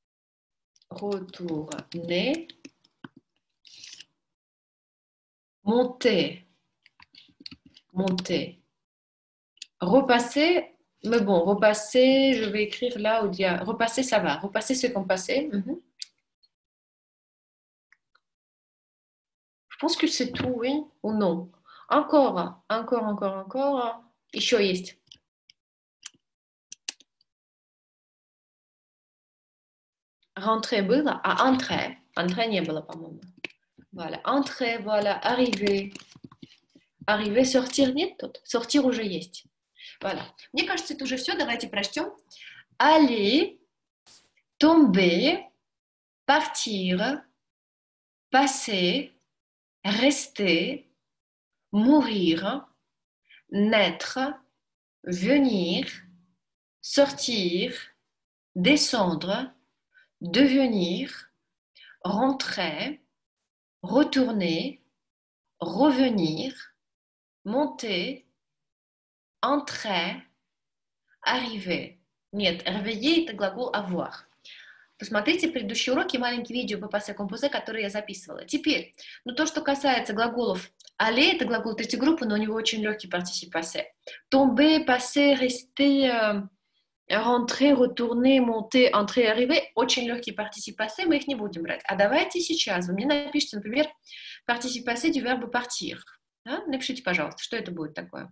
Retourner. Monter. Monter. Repasser. Mais bon, repasser, je vais écrire là où il y a... Repasser, ça va. Repasser, c'est comme passer. Mm-hmm. Je pense que c'est tout, oui ou non. Encore, encore, encore, encore. Еще есть. Rentrer было, а entrer. Entrer не было, по-моему. Voilà. Entrer, voilà. Arriver. Arriver, sortir, нет тут. Sortir уже есть. Voilà. Мне кажется, это уже все. Давайте прочтем. Aller, tomber, partir, passer, rester, mourir, naître, venir, sortir, descendre, devenir, rentrer, retourner, revenir, monter, entrer, arriver. Нет, réveiller – это глагол avoir. Посмотрите предыдущие уроки, маленькие видео по passé composé, которые я записывала. Теперь, ну то, что касается глаголов aller, это глагол третьей группы, но у него очень легкий партицип passé. Tomber, passer, rester, euh, rentrer, retourner, monter, entrer, arriver – очень легкий партицип passé, мы их не будем брать. А давайте сейчас вы мне напишите, например, партицип passé du verbe partir. Да? Напишите, пожалуйста, что это будет такое.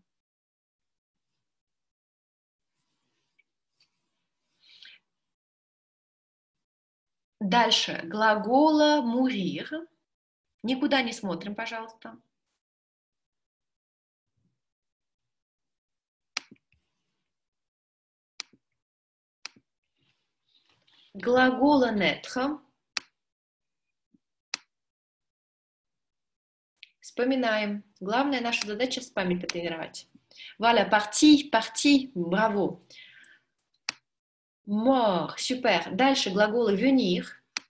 Дальше. Глагола mourir. Никуда не смотрим, пожалуйста. Глагола naître. Вспоминаем. Главная наша задача с память потренировать. Voilà, parti, parti, браво. Mort, супер. Дальше глаголы venir.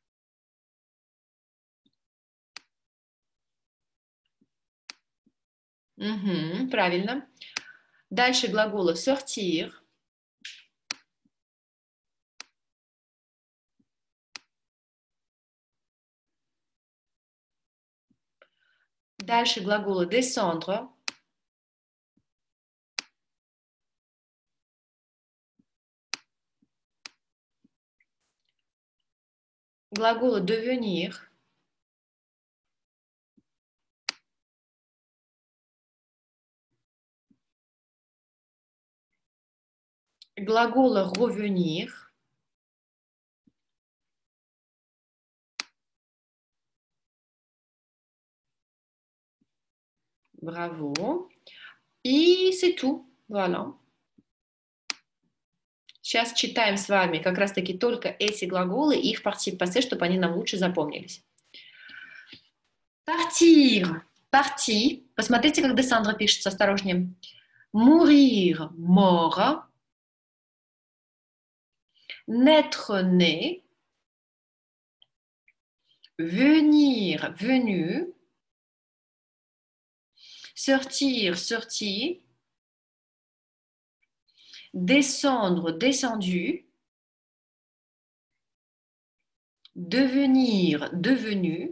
Угу, правильно. Дальше глаголы sortir. Дальше глаголы descendre. Глаголы devenir. Глаголы revenir. Браво. И c'est tout. Voilà. Сейчас читаем с вами как раз-таки только эти глаголы и их партицип passé, чтобы они нам лучше запомнились. Partir. Parti. Посмотрите, как descendre пишется, осторожнее. Mourir. Mort. Naître, né. Venir, venu. Sortir, sorti. Descendre, descendu. Devenir, devenu.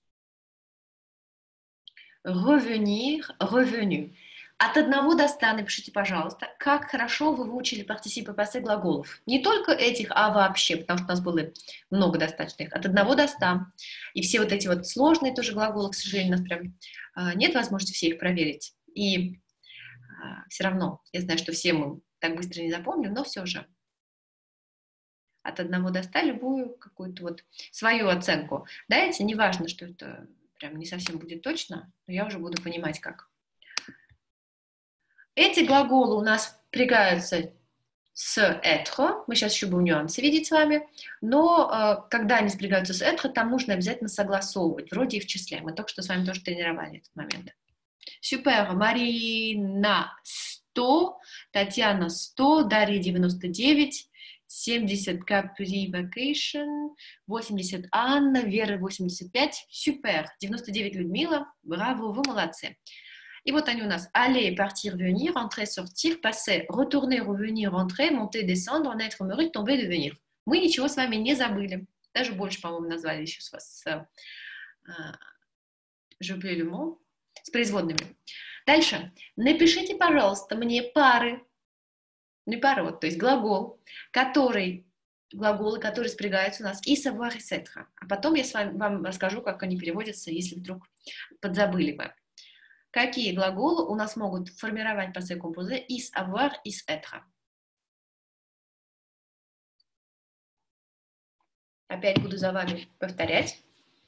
Revenir, revenu. От одного до ста напишите, пожалуйста, как хорошо вы выучили партиципы passé глаголов. Не только этих, а вообще, потому что у нас было много достаточно их. От одного до ста. И все вот эти вот сложные тоже глаголы, к сожалению, у нас прям э, нет возможности все их проверить. И э, все равно, я знаю, что все мы так быстро не запомним, но все же. От одного до ста любую какую-то вот свою оценку дайте. Неважно, что это прям не совсем будет точно, но я уже буду понимать, как. Эти глаголы у нас впрягаются с être. Мы сейчас еще будем нюансы видеть с вами. Но э, когда они спрягаются с être, там нужно обязательно согласовывать. Вроде и в числе. Мы только что с вами тоже тренировали этот момент. Супер. Марина сто, Татьяна сто, Дарья девяносто девять, семьдесят Capri Vacation, восемьдесят Анна, Вера восемьдесят пять. Супер. девяносто девять Людмила. Браво, вы молодцы. И вот они у нас aller, partir, venir, entrer, sortir, passer, retourner, revenir, rentrer, monter, descendre, naître, mourir, tomber, devenir. Мы ничего с вами не забыли. Даже больше, по-моему, назвали еще с вас с, je peux le mot, с производными. Дальше. Напишите, пожалуйста, мне пары, не пары, то есть глагол, который, глаголы, которые спрягаются у нас и savoir, et cetera. А потом я с вами, вам расскажу, как они переводятся, если вдруг подзабыли бы. Какие глаголы у нас могут формировать passé composé is avoir, is être? Опять буду за вами повторять.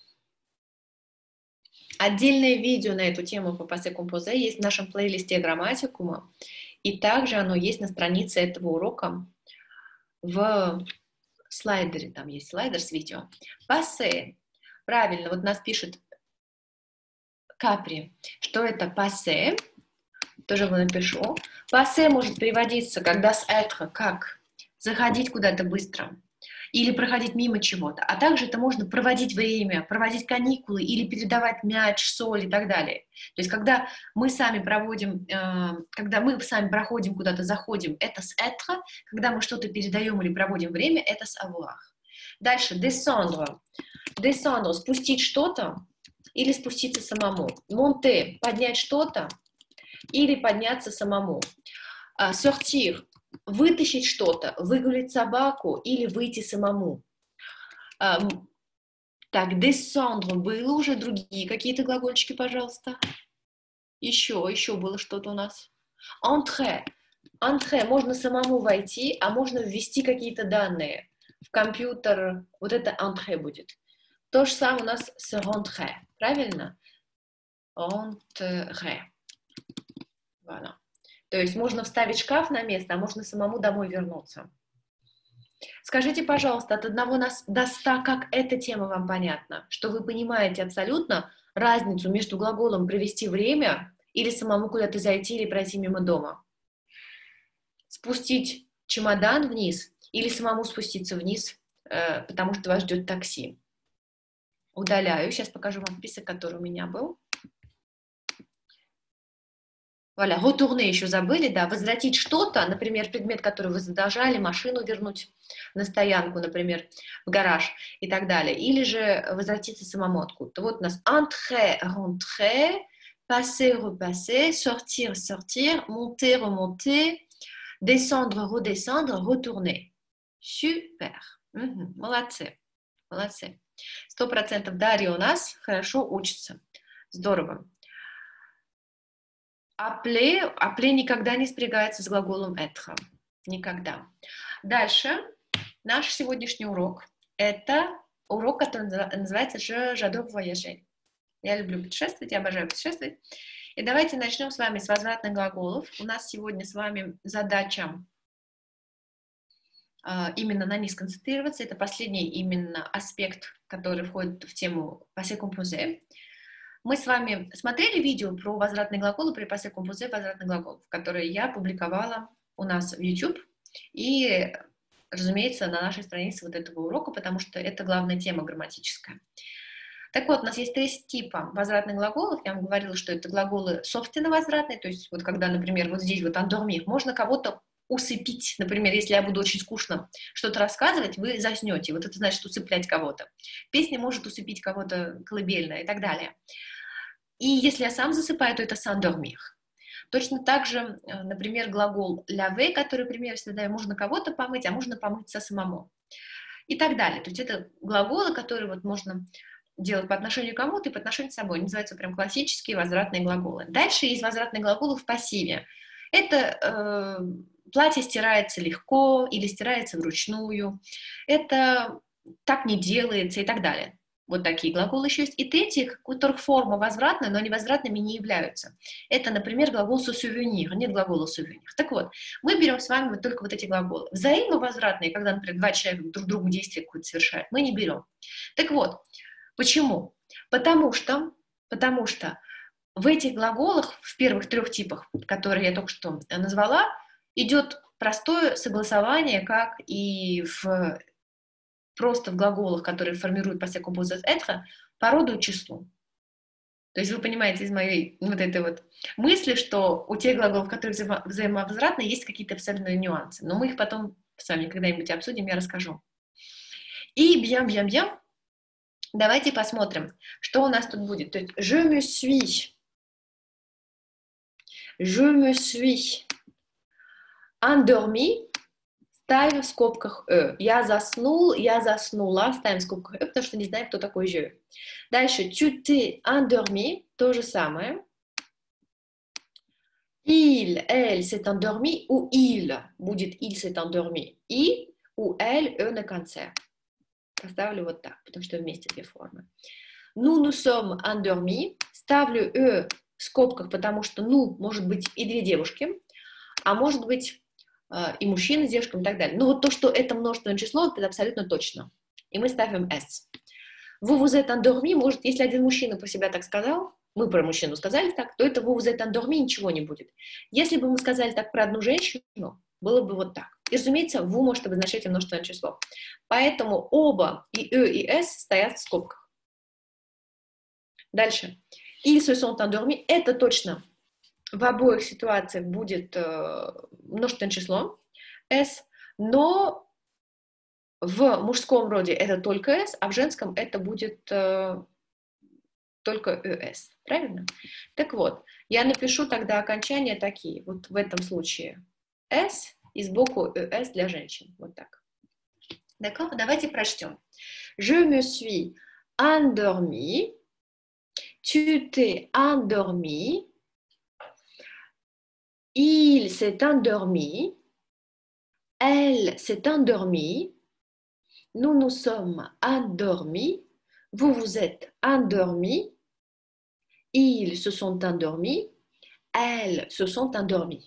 Отдельное видео на эту тему по passé composé есть в нашем плейлисте грамматикума, и также оно есть на странице этого урока в слайдере, там есть слайдер с видео. Passé. Правильно, вот нас пишет Капри. Что это passé? Тоже его напишу. Passé может переводиться, когда с être, как заходить куда-то быстро. или проходить мимо чего-то. А также это можно проводить время, проводить каникулы или передавать мяч, соль и так далее. То есть когда мы сами проводим, э, когда мы сами проходим куда-то, заходим, это с être, когда мы что-то передаем или проводим время, это с avoir. Дальше, descendre. Descendre, спустить что-то или спуститься самому. Monter, поднять что-то или подняться самому. Uh, sortir, вытащить что-то, выгулять собаку или выйти самому. Um, так, descendre было уже, другие какие-то глагольчики, пожалуйста. Еще, еще было что-то у нас. Entrer. Entrer, можно самому войти, а можно ввести какие-то данные в компьютер. Вот это entrer будет. То же самое у нас с rentrer, правильно? Rentrer. Voilà. То есть можно вставить шкаф на место, а можно самому домой вернуться. Скажите, пожалуйста, от одного до ста, как эта тема вам понятна? Что вы понимаете абсолютно разницу между глаголом «провести время» или самому куда-то зайти или пройти мимо дома? Спустить чемодан вниз или самому спуститься вниз, потому что вас ждет такси? Удаляю. Сейчас покажу вам список, который у меня был. Вуаля, retourner еще забыли, да, возвратить что-то, например, предмет, который вы задолжали, машину вернуть на стоянку, например, в гараж и так далее, или же возвратиться самому откуда-то. Вот у нас entrer, rentrer, passer, repasser, sortir, sortir, monter, remonter, descendre, redescendre, retourner. Супер. Угу. Молодцы, молодцы. Сто процентов Дарья у нас хорошо учится. Здорово. Appeler, appeler никогда не спрягается с глаголом être. Никогда. Дальше. Наш сегодняшний урок. Это урок, который называется «Je j'adore voyager». Я люблю путешествовать, я обожаю путешествовать. И давайте начнем с вами с возвратных глаголов. У нас сегодня с вами задача э, именно на них сконцентрироваться. Это последний именно аспект, который входит в тему passé composé. Мы с вами смотрели видео про возвратные глаголы при passé composé возвратных глаголов, которые я публиковала у нас в YouTube и, разумеется, на нашей странице вот этого урока, потому что это главная тема грамматическая. Так вот, у нас есть три типа возвратных глаголов. Я вам говорила, что это глаголы собственно возвратные, то есть вот когда, например, вот здесь вот endormir, можно кого-то усыпить. Например, если я буду очень скучно что-то рассказывать, вы заснете. Вот это значит усыплять кого-то. Песня может усыпить кого-то колыбельная и так далее. И если я сам засыпаю, то это s'endormir. Точно так же, например, глагол laver, который, например, всегда можно кого-то помыть, а можно помыться самому. И так далее. То есть это глаголы, которые вот можно делать по отношению к кому-то и по отношению к собой. Они называются прям классические возвратные глаголы. Дальше есть возвратные глаголы в пассиве. Это э, платье стирается легко или стирается вручную. Это так не делается и так далее. Вот такие глаголы еще есть. И третьи, у которых форма возвратная, но они возвратными не являются. Это, например, глагол se souvenir, нет глагола souvenir. Так вот, мы берем с вами вот только вот эти глаголы. Взаимовозвратные, когда, например, два человека друг другу действие какое-то совершают, мы не берем. Так вот, почему? Потому что, потому что в этих глаголах, в первых трех типах, которые я только что назвала, идет простое согласование, как и в просто в глаголах, которые формируют passé composé être, по роду и числу. То есть вы понимаете из моей вот этой вот мысли, что у тех глаголов, которые взаимо- взаимовозвратные, есть какие-то абсолютные нюансы. Но мы их потом с вами когда-нибудь обсудим, я расскажу. И bien, bien, bien. Давайте посмотрим, что у нас тут будет. То есть je me suis, je me suis endormi. Ставим в скобках «э». Я заснул, я заснула, ставим в скобках «э», потому что не знаем, кто такой «je». Дальше «tu t'es endormi», то же самое. Il, elle s'est endormi, ou il, будет «il s'est endormi», и, ou elle, «eux» на конце. Поставлю вот так, потому что вместе две формы. Nous, nous sommes endormis, ставлю «eux» в скобках, потому что «ну» может быть и две девушки, а может быть и мужчины с девушками и так далее. Но вот то, что это множественное число, это абсолютно точно. И мы ставим S. Vous vous êtes endormi, может, если один мужчина про себя так сказал, мы про мужчину сказали так, то это vous vous êtes endormi, ничего не будет. Если бы мы сказали так про одну женщину, было бы вот так. И, разумеется, vous может обозначать и множественное число. Поэтому оба и «e» и «s» стоят в скобках. Дальше. Ils se sont endormis. Это точно в обоих ситуациях будет э, множественное число «s», но в мужском роде это только «s», а в женском это будет э, только «es». Правильно? Так вот, я напишу тогда окончания такие. Вот в этом случае «s» и сбоку «es» для женщин. Вот так. D'accord? Давайте прочтем. Je me suis endormi. Tu t'es endormi. Il s'est endormi. Elle s'est endormie. Nous nous sommes endormis. Vous vous êtes endormis. Ils se sont endormis. Elles se sont endormies.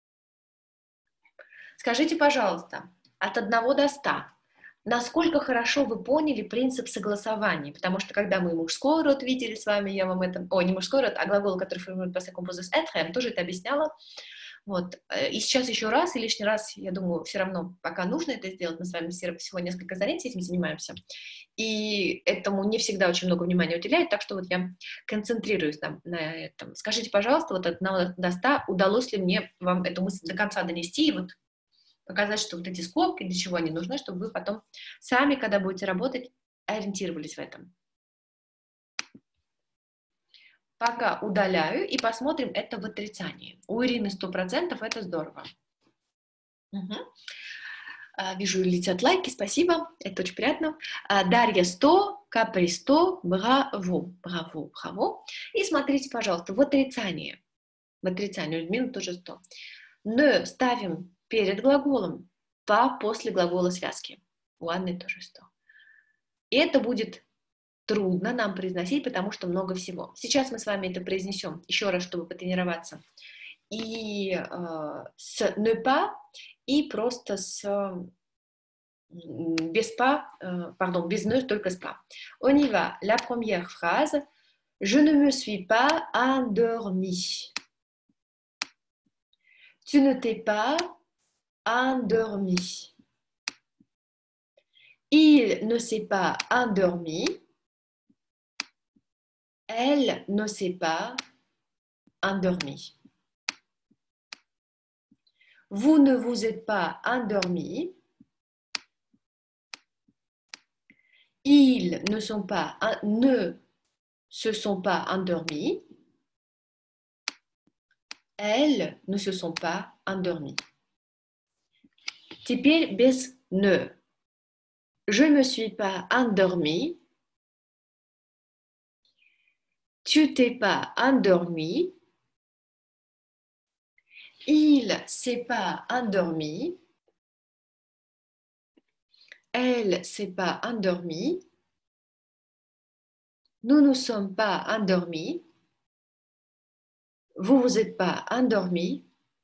Скажите, пожалуйста, от одного до ста, насколько хорошо вы поняли принцип согласования? Потому что когда мы мужской род видели с вами, я вам это... О, не мужской род, а глагол, который формирует passé composé с être, я вам тоже это объясняла. Вот. И сейчас еще раз, и лишний раз, я думаю, все равно пока нужно это сделать. Мы с вами всего несколько занятий этим занимаемся. И этому не всегда очень много внимания уделяют, так что вот я концентрируюсь на, на этом. Скажите, пожалуйста, вот от одного до ста, удалось ли мне вам эту мысль до конца донести и вот показать, что вот эти скобки, для чего они нужны, чтобы вы потом сами, когда будете работать, ориентировались в этом. Пока удаляю и посмотрим это в отрицании. У Ирины сто процентов это здорово. Угу. А, вижу, летят лайки, спасибо, это очень приятно. А, Дарья сто, Капри сто, браво, браво, браво. И смотрите, пожалуйста, в отрицании. В отрицании, Людмила тоже сто. Не ставим перед глаголом, па после глагола связки. У Анны тоже сто. И это будет трудно нам произносить, потому что много всего. Сейчас мы с вами это произнесем еще раз, чтобы потренироваться. И э, с ne pas, и просто с без pas, э, pardon, без ne, только с pas. On y va. La première phrase. Je ne me suis pas endormi. Tu ne t'es pas endormi. Il ne s'est pas endormi. Elle ne s'est pas endormie. Vous ne vous êtes pas endormi. Ils ne, sont pas, ne se sont pas endormis. Elles ne se sont pas endormies. Теперь без ne. Je ne me suis pas endormi. Tu t'es pas endormi. Il s'est pas endormi. Elle s'est pas endormie. Nous ne sommes pas endormis. Vous vous êtes pas endormis.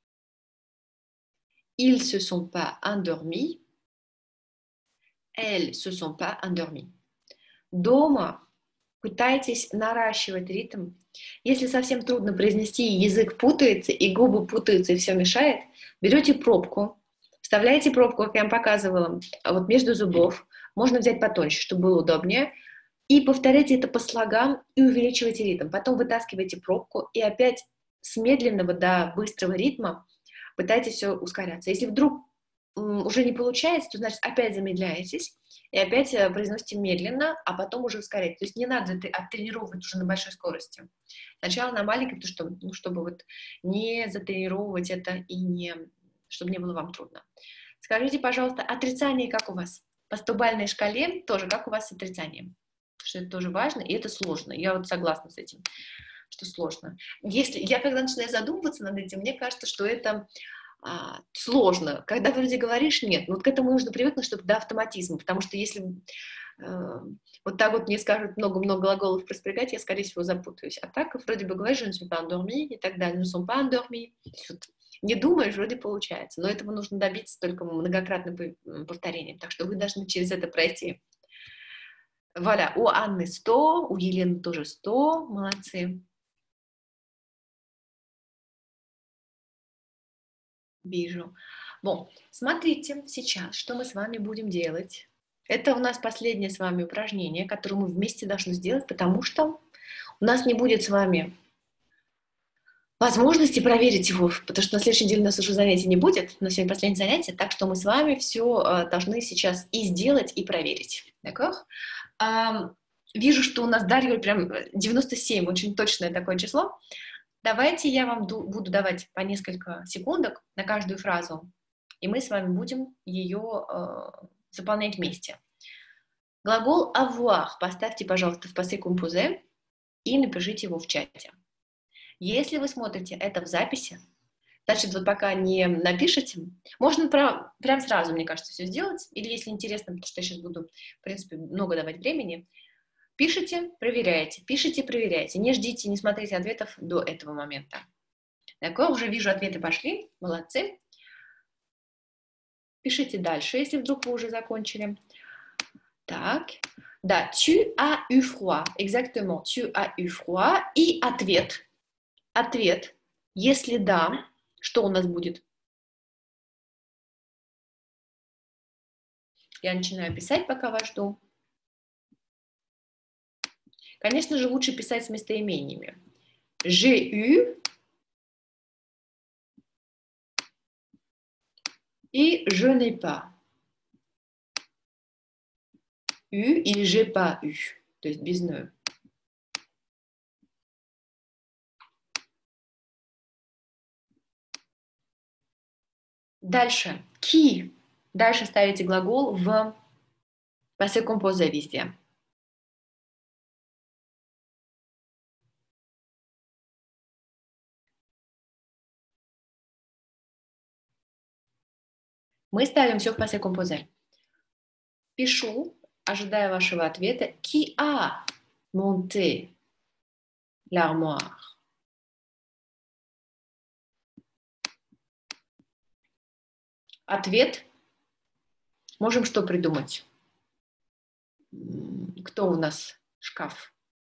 Ils se sont pas endormis. Elles se sont pas endormies. Дома пытайтесь наращивать ритм. Если совсем трудно произнести, язык путается, и губы путаются, и все мешает, берете пробку, вставляете пробку, как я вам показывала, вот между зубов, можно взять потоньше, чтобы было удобнее, и повторяйте это по слогам и увеличивайте ритм. Потом вытаскивайте пробку и опять с медленного до быстрого ритма пытайтесь все ускоряться. Если вдруг уже не получается, то значит опять замедляетесь и опять произносите медленно, а потом уже ускоряете. То есть не надо оттренировывать уже на большой скорости. Сначала на маленькой, потому что, ну, чтобы вот не затренировывать это и не, чтобы не было вам трудно. Скажите, пожалуйста, отрицание как у вас? По стобальной шкале тоже как у вас с отрицанием? Потому что это тоже важно, и это сложно. Я вот согласна с этим, что сложно. Если я когда начинаю задумываться над этим, мне кажется, что это а, сложно. Когда вроде говоришь, нет. Но вот к этому нужно привыкнуть, чтобы до автоматизма. Потому что если э, вот так вот мне скажут много-много глаголов проспрягать, я, скорее всего, запутаюсь. А так вроде бы говоришь, je ne suis pas endormi и так далее, ne sont pas endormis. Не думаешь, вроде получается. Но этого нужно добиться только многократным повторением. Так что вы должны через это пройти. Вуаля, у Анны сто, у Елены тоже сто. Молодцы. Вижу. Bon, смотрите, сейчас, что мы с вами будем делать. Это у нас последнее с вами упражнение, которое мы вместе должны сделать, потому что у нас не будет с вами возможности проверить его, потому что на следующей неделе у нас уже занятий не будет, на сегодня последнее занятие, так что мы с вами все э, должны сейчас и сделать, и проверить. D'accord? А, вижу, что у нас Дарья прям девяносто семь, очень точное такое число. Давайте я вам буду давать по несколько секундок на каждую фразу, и мы с вами будем ее э, заполнять вместе. Глагол avoir поставьте, пожалуйста, в passé composé и напишите его в чате. Если вы смотрите это в записи, значит, вот пока не напишите, можно про, прям сразу, мне кажется, все сделать, или если интересно, потому что я сейчас буду, в принципе, много давать времени, пишите, проверяйте, пишите, проверяйте, не ждите, не смотрите ответов до этого момента. D'accord, уже вижу, ответы пошли, молодцы. Пишите дальше, если вдруг вы уже закончили. Так, да, tu as eu froid, exactement, tu as eu froid, и ответ, ответ, если да, что у нас будет? Я начинаю писать, пока вас жду. Конечно же, лучше писать с местоимениями. J'ai eu и je n'ai pas. Eu и j'ai pas eu. То есть без «не». Дальше. Qui. Дальше ставите глагол в passé composé везде. Мы ставим все в passé composé. Пишу, ожидая вашего ответа. Qui a monté l'armoire? Ответ. Можем что придумать? Кто у нас шкаф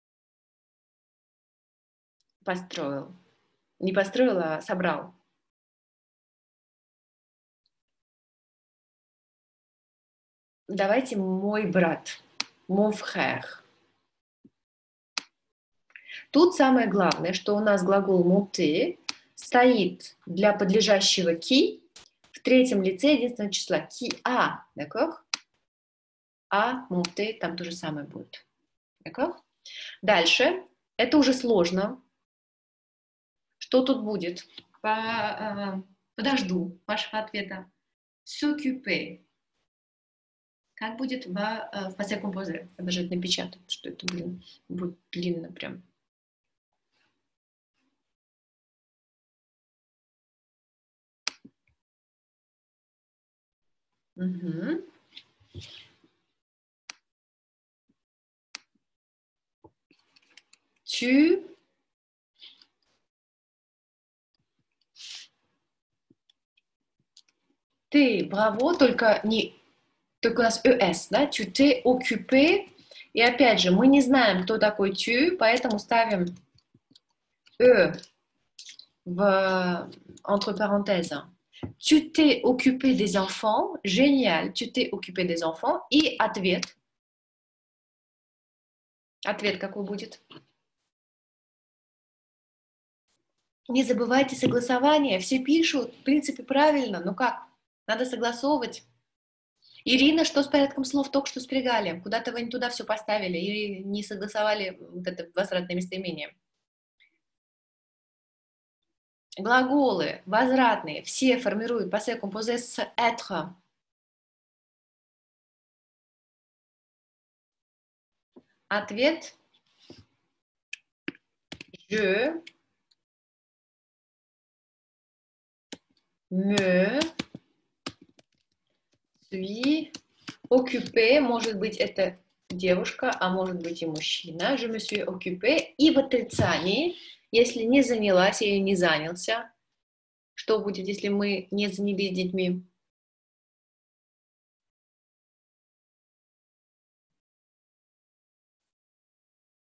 построил? Не построил, а собрал. Давайте мой брат. Mon frère. Тут самое главное, что у нас глагол monter стоит для подлежащего qui в третьем лице единственного числа. Qui a, d'accord? А monter там то же самое будет. D'accord? Дальше. Это уже сложно. Что тут будет? По, подожду вашего ответа. S'occuper. Как будет в, в passé composé? Я даже это напечатаю, что это, блин, будет длинно прям. Угу. Tu ты, браво, только не только у нас es, да? Tu t'es occupé. И опять же, мы не знаем, кто такой tu, поэтому ставим e в entre parenthèses. Tu t'es occupé des enfants. Génial. Tu t'es occupé des enfants. И ответ. Ответ какой будет? Не забывайте согласование. Все пишут, в принципе, правильно. Ну как? Надо согласовывать. Ирина, что с порядком слов только что спрягали? Куда-то вы не туда все поставили и не согласовали вот это возвратное местоимение. Глаголы возвратные все формируют passé composé с être. Ответ. Je me suis occupé. Может быть, это девушка, а может быть и мужчина. Je me suis occupé. И в отрицании, если не занялась или не занялся, что будет, если мы не занялись детьми?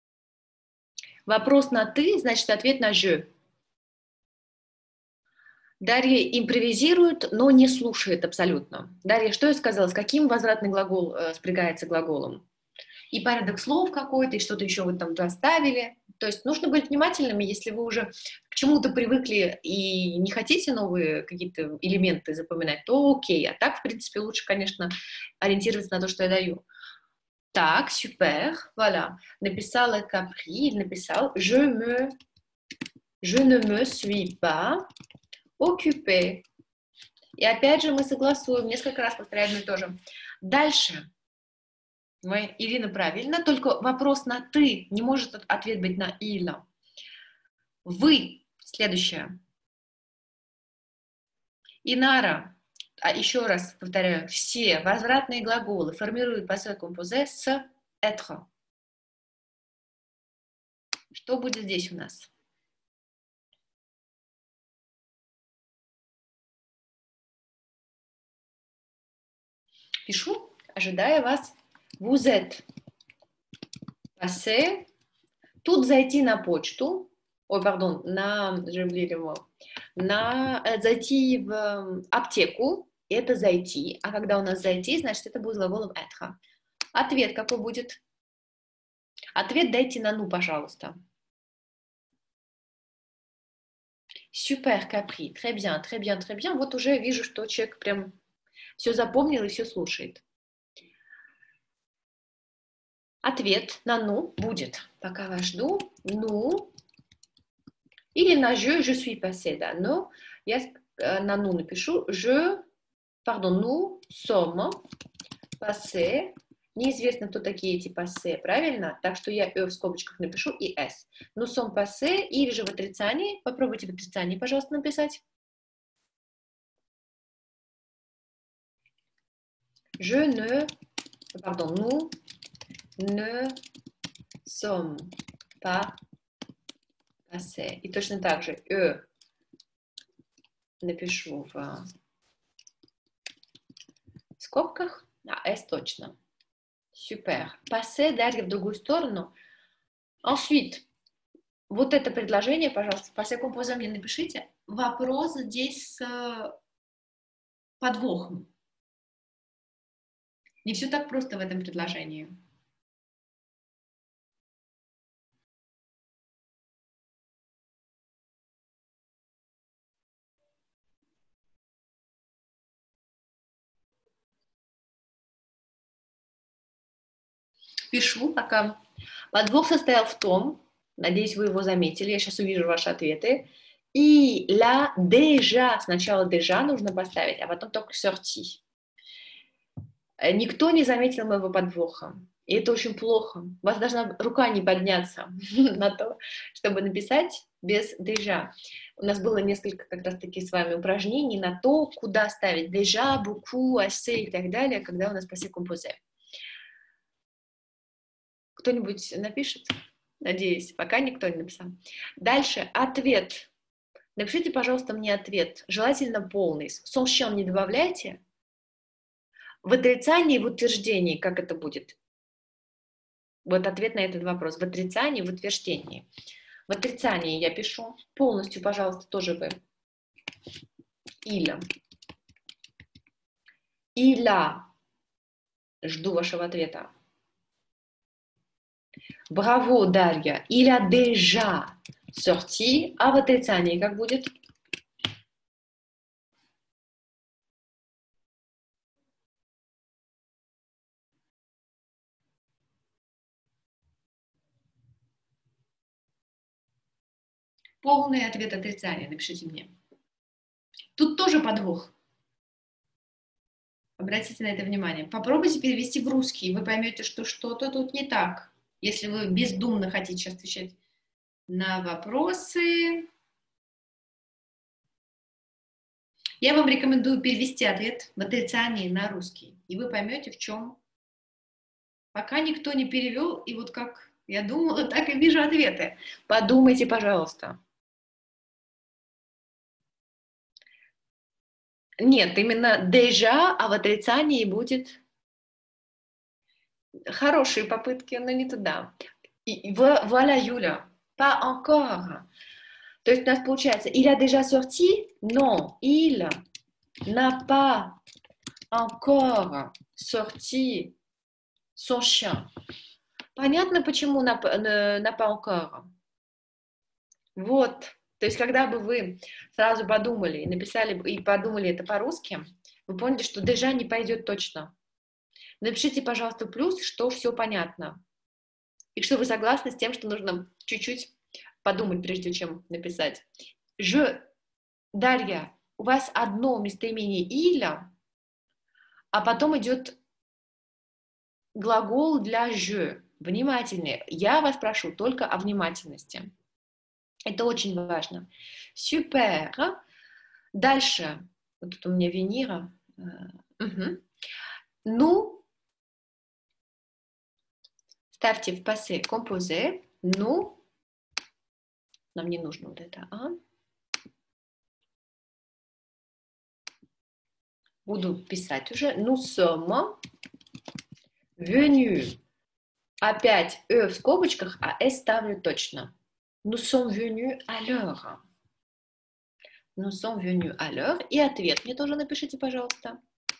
Вопрос на «ты», значит, ответ на «je». Дарья импровизирует, но не слушает абсолютно. Дарья, что я сказала? С каким возвратный глагол э, спрягается глаголом? И порядок слов какой-то, и что-то еще вы там доставили. То есть нужно быть внимательными, если вы уже к чему-то привыкли и не хотите новые какие-то элементы запоминать, то окей. А так, в принципе, лучше, конечно, ориентироваться на то, что я даю. Так, супер, voilà. Написала Капри, написал je me, je ne me suis pas occupé. И опять же мы согласуем, несколько раз повторяем одно и то же. Дальше. Вы, Ирина, правильно, только вопрос на «ты», не может ответ быть на «иля». Вы, следующее. Инара, а еще раз повторяю, все возвратные глаголы формируют passé composé с être. Что будет здесь у нас? Пишу, ожидая вас. Vous êtes passé. Тут зайти на почту. Ой, пардон, на, на зайти в аптеку. Это зайти. А когда у нас зайти, значит, это будет глаголом être. Ответ какой будет? Ответ дайте на ну, пожалуйста. Супер, Капри. Très bien, très bien, très bien. Вот уже вижу, что человек прям все запомнил и все слушает. Ответ на ну будет. Пока вас жду. Ну. Или на je, je suis passé, да. Но я на ну напишу. Je, pardon, nous sommes passé. Неизвестно, кто такие эти passé, правильно? Так что я э в скобочках напишу и s. Nous sommes passé, или же в отрицании. Попробуйте в отрицании, пожалуйста, написать. Je ne, pardon, nous ne sommes pas passé. И точно так же э напишу в скобках, а s точно. Супер. Passé, Дарья, в другую сторону. Ensuite, вот это предложение, пожалуйста, passé composé мне напишите. Вопрос здесь с подвохом. Не все так просто в этом предложении. Пишу пока. Подвох состоял в том, надеюсь, вы его заметили, я сейчас увижу ваши ответы. И là, déjà, сначала déjà нужно поставить, а потом только sorti. Никто не заметил моего подвоха. И это очень плохо. У вас должна рука не подняться на то, чтобы написать без déjà. У нас было несколько как раз-таки с вами упражнений на то, куда ставить déjà, beaucoup, assez и так далее, когда у нас passé composé. Кто-нибудь напишет? Надеюсь, пока никто не написал. Дальше, ответ. Напишите, пожалуйста, мне ответ. Желательно полный. Son chien не добавляйте. В отрицании, в утверждении, как это будет? Вот ответ на этот вопрос. В отрицании, в утверждении. В отрицании я пишу. Полностью, пожалуйста, тоже вы. Иля. Иля. Жду вашего ответа. Браво, Дарья. Il a déjà sorti. А в отрицании как будет? Полный ответ отрицания. Напишите мне. Тут тоже подвох. Обратите на это внимание. Попробуйте перевести в русский. Вы поймете, что что-то тут не так. Если вы бездумно хотите сейчас отвечать на вопросы. Я вам рекомендую перевести ответ в отрицании на русский. И вы поймете, в чем. Пока никто не перевел, и вот как я думала, так и вижу ответы. Подумайте, пожалуйста. Нет, именно déjà, а в отрицании будет хорошие попытки, но не туда. И, voilà, Юля, pas encore. То есть у нас получается, il a déjà sorti? Non, il n'a pas encore sorti son chien. Понятно, почему n'a pas encore? Вот. То есть, когда бы вы сразу подумали и написали и подумали это по-русски, вы поняли, что déjà не пойдет точно. Напишите, пожалуйста, плюс, что все понятно. И что вы согласны с тем, что нужно чуть-чуть подумать, прежде чем написать. Je, Дарья, у вас одно местоимение «иля», а потом идет глагол для «je». Внимательнее. Я вас прошу только о внимательности. Это очень важно. Super. Дальше. Вот тут у меня венира. Угу. Ну, ставьте в passé composé. Ну, нам не нужно вот это. А? Буду писать уже. Nous sommes venus. Опять «э» в скобочках, а «с» ставлю точно. Nous sommes venus à l'heure. Nous sommes venus à l'heure. И ответ мне тоже напишите, пожалуйста.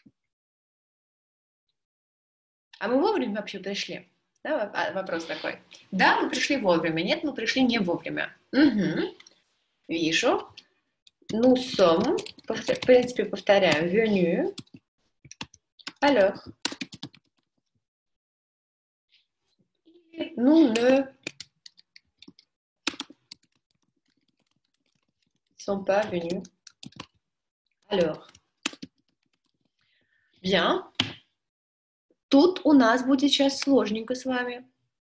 А мы вовремя вообще пришли? Да, вопрос такой. Да, мы пришли вовремя. Нет, мы пришли не вовремя. Угу. Вижу. Nous sommes, в принципе, повторяю, venus à l'heure. Nous ne sont pas venus à l'heure. Bien. Тут у нас будет сейчас сложненько с вами,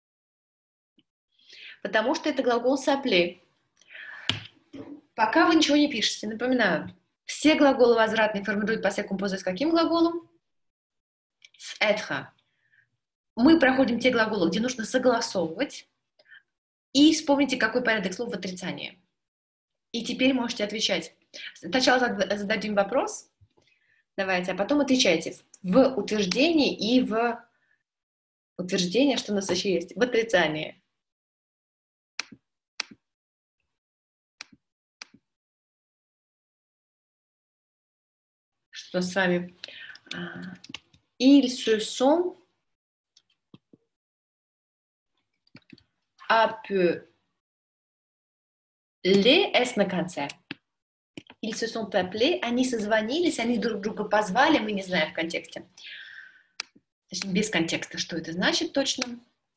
потому что это глагол s'appeler. Пока вы ничего не пишете, напоминаю, все глаголы возвратные формируют passé composé с каким глаголом? С être. Мы проходим те глаголы, где нужно согласовывать, и вспомните, какой порядок слов в отрицании. И теперь можете отвечать. Сначала зададим вопрос, давайте, а потом отвечайте в утверждении и в утверждение, что у нас еще есть, в отрицании. Что с вами? Ils se sont appelés, S на конце. Ils se sont appelés, они созвонились, они друг друга позвали, мы не знаем в контексте. Точнее, без контекста, что это значит точно.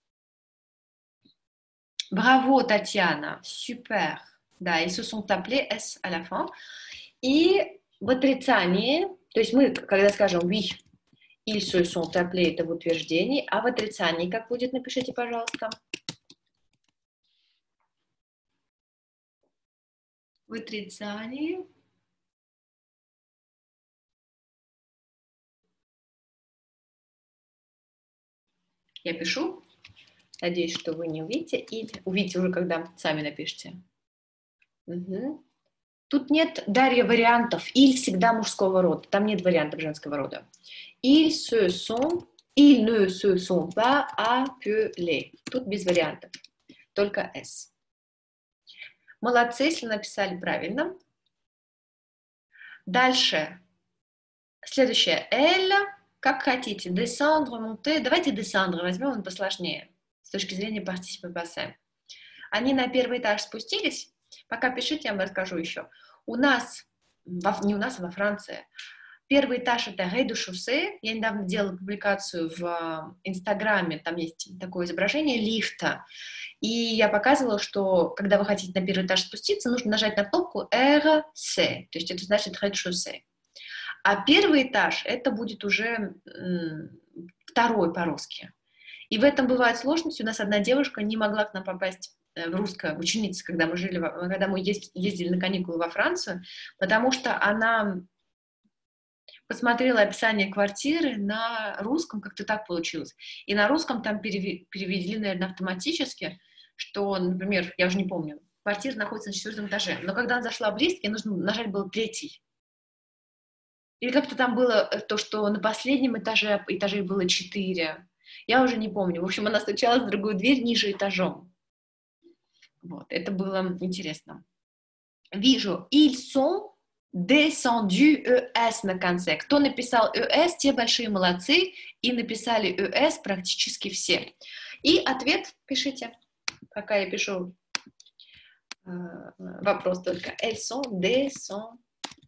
Браво, Татьяна, супер. Да, ils se sont appelés, S à la fin. И в отрицании, то есть мы, когда скажем oui, ils se sont appelés, это в утверждении, а в отрицании как будет, напишите, пожалуйста. В отрицании. Я пишу. Надеюсь, что вы не увидите. И увидите уже, когда сами напишите. Угу. Тут нет, Дарья, вариантов. Ils всегда мужского рода. Там нет вариантов женского рода. Ils se sont, ils ne se sont pas appelés. Тут без вариантов. Только S. Молодцы, если написали правильно. Дальше. Следующее. Elle, как хотите. Descendre, monter. Давайте descendre возьмем, он посложнее. С точки зрения participe passé. Они на первый этаж спустились. Пока пишите, я вам расскажу еще. У нас, не у нас, а во Франции, первый этаж — это rez-de-chaussée. Я недавно делала публикацию в Инстаграме, там есть такое изображение лифта. И я показывала, что когда вы хотите на первый этаж спуститься, нужно нажать на кнопку эр си, то есть это значит rez-de-chaussée. А первый этаж — это будет уже м, второй по-русски. И в этом бывает сложность. У нас одна девушка не могла к нам попасть в русская ученица, когда мы, жили, когда мы ездили на каникулы во Францию, потому что она посмотрела описание квартиры на русском, как-то так получилось. И на русском там перевели, наверное, автоматически, что, например, я уже не помню, квартира находится на четвертом этаже, но когда она зашла в лист, ей нужно нажать было третий. Или как-то там было то, что на последнем этаже этажей было четыре. Я уже не помню. В общем, она стучалась в другую дверь ниже этажом. Вот, это было интересно. Вижу, ils sont descendus, es на конце. Кто написал es, те большие молодцы, и написали es практически все. И ответ пишите, пока я пишу э, вопрос только. Elles sont descendues.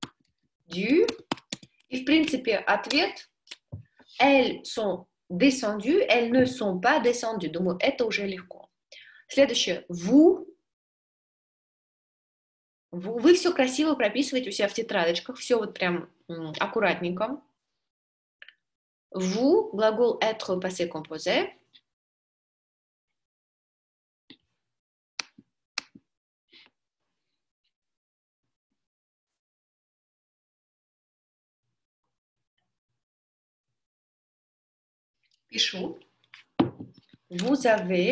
И в принципе ответ elles sont descendues, elles ne sont pas descendues. Думаю, это уже легко. Следующее. Vous. Вы, вы все красиво прописываете у себя в тетрадочках, все вот прям м, аккуратненько. Vous, глагол être au passé composé. Пишу. Vous avez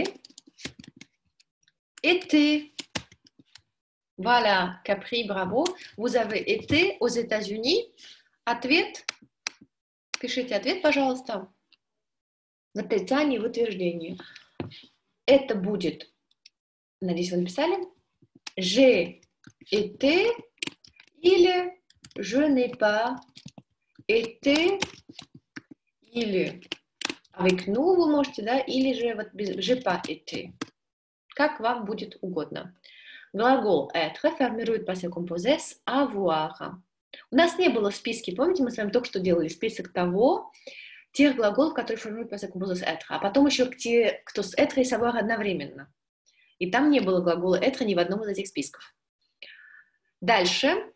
été. Voilà, Capri, bravo. Vous avez été aux États-Unis. Ответ. Пишите ответ, пожалуйста. В отрицании, в утверждении. Это будет, надеюсь, вы написали, j'ai été или je n'ai pas été или avec nous вы можете, да, или же вот j'ai pas été. Как вам будет угодно. Глагол être формирует passé composé с avoir. У нас не было в списке, помните, мы с вами только что делали список того, тех глаголов, которые формируют passé composé с être, а потом еще те, кто с être и с avoir одновременно. И там не было глагола être ни в одном из этих списков. Дальше.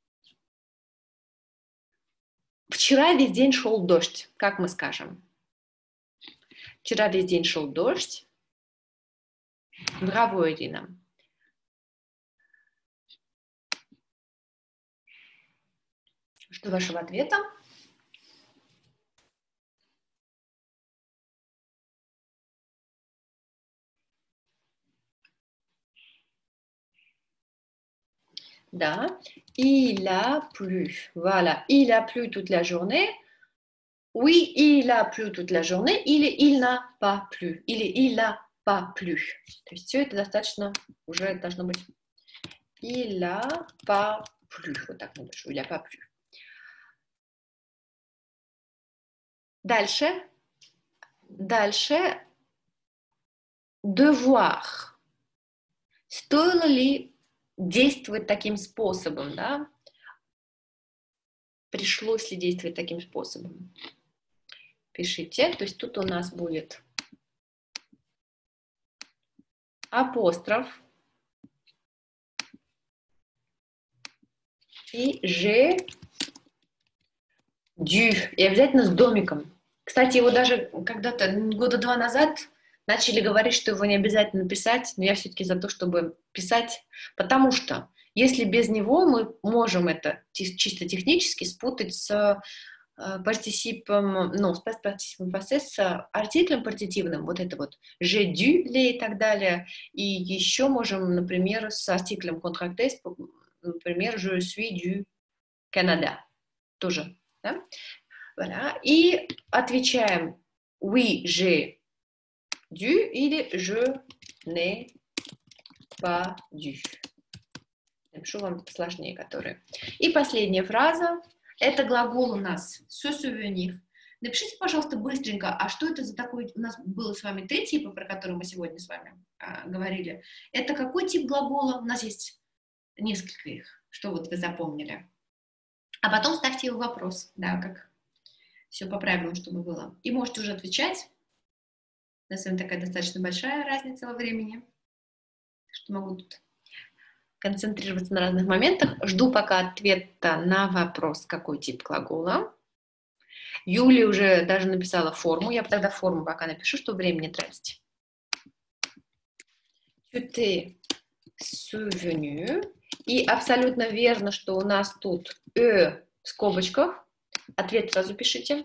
Вчера весь день шел дождь, как мы скажем? Вчера весь день шел дождь. Браво, Ирина. Что вашего ответа? Да. Il a plu. Voilà. Il a plu toute la journée. Oui, il a plu toute la journée. Или il n'a pas plu. Или il n'a pas plu. То есть все это достаточно уже должно быть. Il a pas plu. Вот так напишу. Il a pas plu. Дальше. Дальше. Devoir. Стоило ли действовать таким способом, да? Пришлось ли действовать таким способом? Пишите. То есть тут у нас будет апостроф и же дю. И обязательно с домиком. Кстати, его даже когда-то, года два назад, начали говорить, что его не обязательно писать, но я все-таки за то, чтобы писать, потому что если без него мы можем это чисто технически спутать с партиципом, ну, с партиципом passé, с артиклем партитивным, вот это вот j'ai dû и так далее, и еще можем, например, с артиклем contracté, например, je suis du Canada, тоже, да? Voilà. И отвечаем oui, j'ai dû или je n'ai pas dû. Напишу вам сложнее, которые. И последняя фраза. Это глагол у нас se souvenir. Напишите, пожалуйста, быстренько, а что это за такой... У нас было с вами три типа, про которые мы сегодня с вами а, говорили. Это какой тип глагола? У нас есть несколько их, что вот вы запомнили. А потом ставьте его вопрос, да, как все по-правильному, чтобы было. И можете уже отвечать. У нас с вами такая достаточно большая разница во времени, что могу тут концентрироваться на разных моментах. Жду пока ответа на вопрос, какой тип глагола. Юлия уже даже написала форму. Я тогда форму пока напишу, чтобы время не тратить. Tu t'es souvenu. И абсолютно верно, что у нас тут «э» в скобочках. Ответ сразу пишите.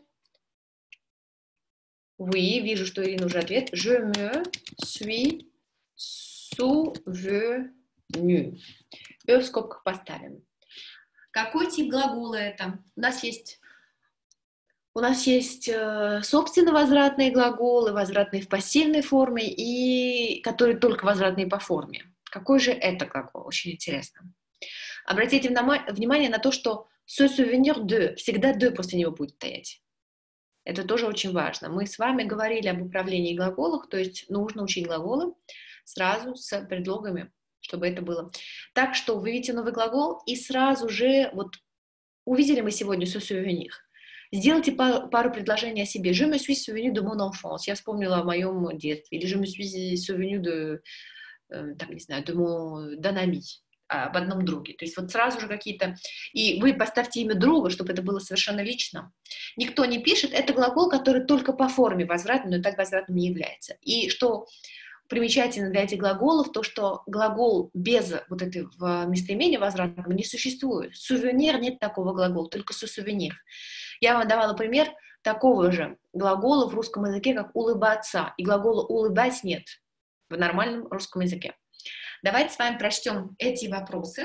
Oui, вижу, что Ирина уже ответ. Je me suis souvenu. «Э» в скобках поставим. Какой тип глагола это? У нас есть, у нас есть э, собственно возвратные глаголы, возвратные в пассивной форме и которые только возвратные по форме. Какой же это глагол? Очень интересно. Обратите внимание на то, что se souvenir de, всегда de после него будет стоять. Это тоже очень важно. Мы с вами говорили об управлении глаголов, то есть нужно учить глаголы сразу с предлогами, чтобы это было. Так что вы видите новый глагол и сразу же, вот увидели мы сегодня se souvenir. Сделайте пару, пару предложений о себе. Je me suis souvenu de mon enfance. Я вспомнила о моем детстве. Или je me suis souvenu de, э, там, не знаю, de mon, d'un ami, об одном друге. То есть вот сразу же какие-то... И вы поставьте имя друга, чтобы это было совершенно лично. Никто не пишет. Это глагол, который только по форме возвратный, но так возвратным не является. И что примечательно для этих глаголов, то, что глагол без вот этого местоимения возвратного не существует. Сувенир нет такого глагола, только сувенир. Я вам давала пример такого же глагола в русском языке, как улыбаться. И глагола улыбать нет в нормальном русском языке. Давайте с вами прочтем эти вопросы.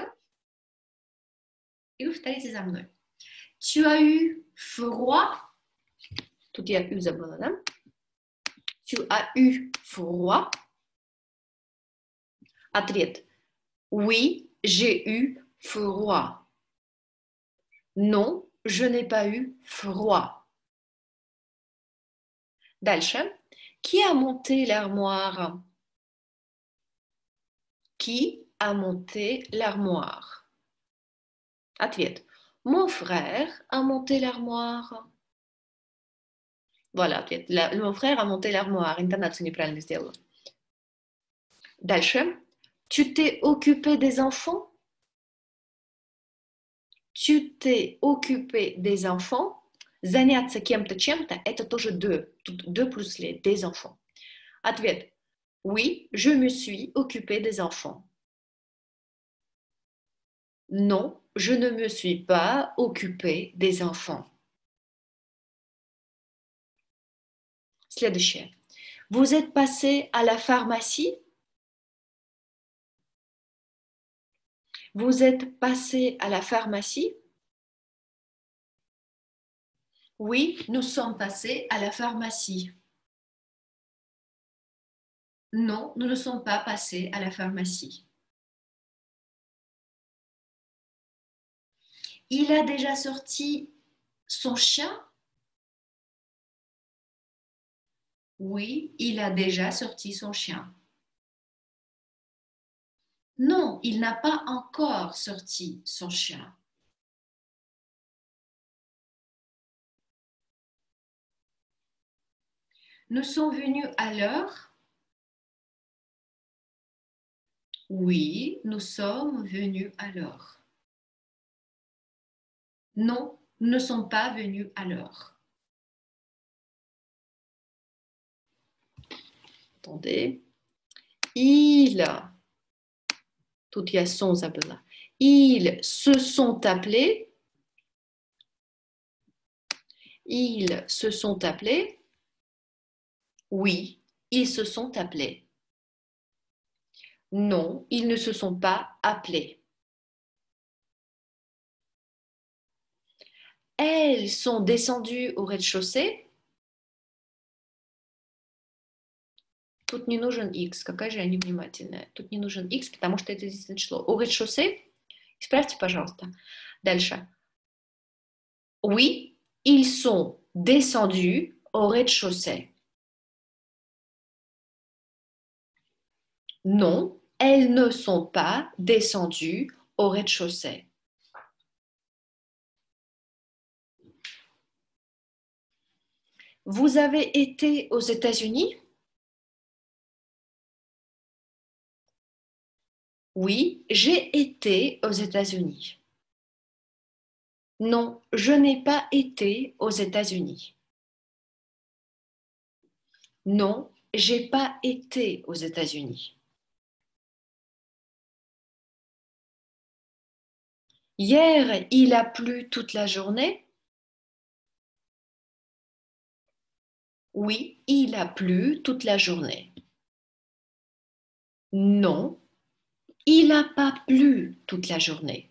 И вы повторите за мной. Tu as eu froid? Тут я eu забыла, да? Tu as eu froid? Ответ. Oui, j'ai eu froid. Non, je n'ai pas eu froid. Дальше. Qui a monté l'armoire? Qui a monté l'armoire? Ответ. Mon frère a monté l'armoire. Voilà, ответ. Mon frère a monté l'armoire. Интонацию неправильно сделала. Дальше. Tu t'es occupé des enfants? Tu t'es occupé des enfants. Заняться кем-то чем-то, это тоже de. Тут de plus les, des enfants. Ответ. Oui, je me suis occupé des enfants. Non, je ne me suis pas occupé des enfants. Следующее. Vous êtes passé à la pharmacie? Vous êtes passé à la pharmacie? Oui, nous sommes passés à la pharmacie. Non, nous ne sommes pas passés à la pharmacie. Il a déjà sorti son chien? Oui, il a déjà sorti son chien. Non, il n'a pas encore sorti son chien. Nous sommes venus à l'heure? Oui, nous sommes venus à l'heure. Non, nous ne sommes pas venus à l'heure. Attendez. Il, тут я сон забыла. Ils se sont appelés. Ils se sont appelés. Oui, ils se sont appelés. Non, ils ne se sont pas appelés. Elles sont descendues au rez-de-chaussée. Тут не нужен X. Какая же я невнимательная. Тут не нужен X, потому что это действительно число. Au rez-de-chaussée. Исправьте, пожалуйста. Дальше. Oui, ils sont descendus au rez-de-chaussée. Non, elles ne sont pas descendues au rez-de-chaussée. Vous avez été aux États-Unis? Oui, j'ai été aux États-Unis. Non, je n'ai pas été aux États-Unis. Non, j'ai pas été aux États-Unis. Hier, il a plu toute la journée? Oui, il a plu toute la journée. Non, il n'a pas plu toute la journée.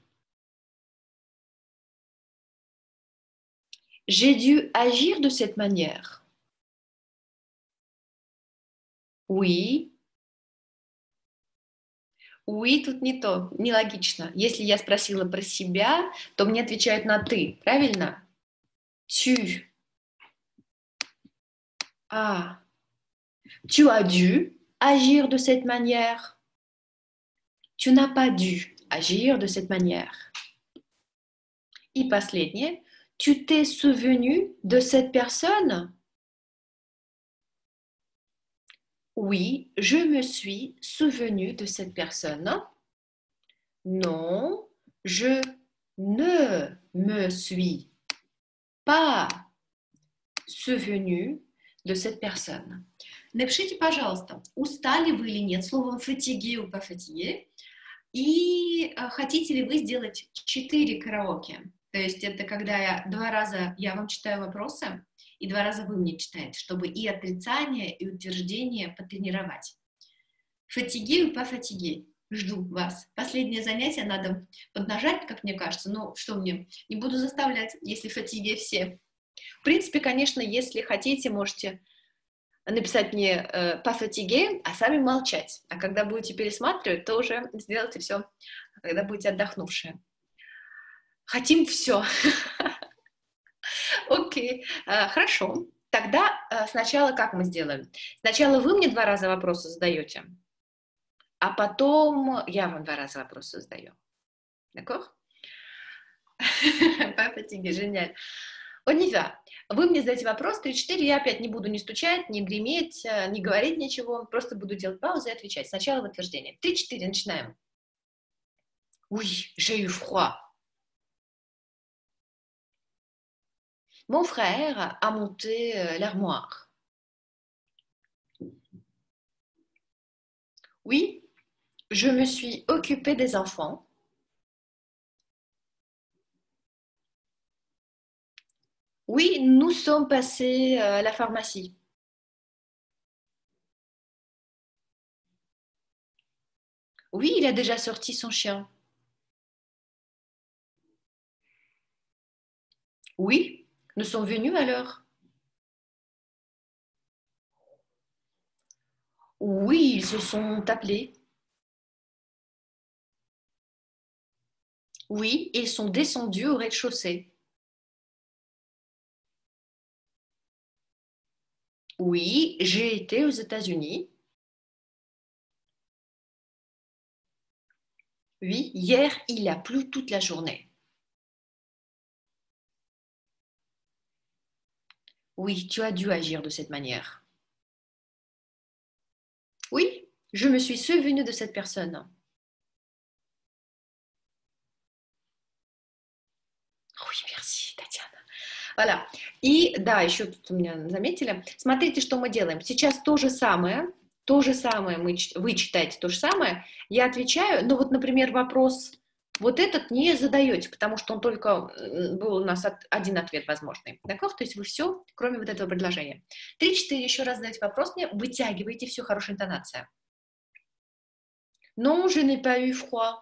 J'ai dû agir de cette manière. Oui. Oui, тут не то, нелогично. Если я спросила про себя, то мне отвечают на «ты», правильно? Tu as, tu as dû agir de cette manière. Tu n'as pas dû agir de cette manière. И последнее. Tu t'es souvenu de cette personne? Oui, je me suis souvenu de cette personne. Non, je ne me suis pas souvenu de cette personne. Напишите, пожалуйста, устали вы или нет словом fatigué ou pas fatigué, и э, хотите ли вы сделать четыре караоке. То есть это когда я два раза я вам читаю вопросы, и два раза вы мне читаете, чтобы и отрицание, и утверждение потренировать. Fatigué ou pas fatigué? Жду вас. Последнее занятие надо поднажать, как мне кажется. Ну, что мне? Не буду заставлять, если fatigué все. В принципе, конечно, если хотите, можете написать мне э, pas fatigué, а сами молчать. А когда будете пересматривать, то уже сделайте все, когда будете отдохнувшие. Хотим все. Окей, э, хорошо. Тогда э, сначала как мы сделаем? Сначала вы мне два раза вопросы задаете, а потом я вам два раза вопросы задаю. D'accord? Pas fatigué, génial. On y va. Вы мне задаете вопрос, три-четыре, я опять не буду ни стучать, ни греметь, ни говорить ничего, просто буду делать паузу и отвечать. Сначала в утверждение. три-четыре, начинаем. Oui, j'ai eu froid. Mon frère a monté l'armoire. Oui, je me suis occupée des enfants. Oui, nous sommes passés à la pharmacie. Oui, il a déjà sorti son chien. Oui, nous sommes venus à l'heure. Oui, ils se sont appelés. Oui, ils sont descendus au rez-de-chaussée. Oui, j'ai été aux États-Unis. Oui, hier, il a plu toute la journée. Oui, tu as dû agir de cette manière. Oui, je me suis souvenue de cette personne. Oui, merci, Татьяна. Voilà. И да, еще тут у меня заметили. Смотрите, что мы делаем. Сейчас то же самое, то же самое, мы, вы читаете то же самое, я отвечаю, но вот, например, вопрос вот этот не задаете, потому что он только был у нас от, один ответ возможный. D'accord? То есть вы все, кроме вот этого предложения. Три-четыре, еще раз задайте вопрос мне, вытягивайте, все, хорошая интонация. Non, je n'ai pas eu froid.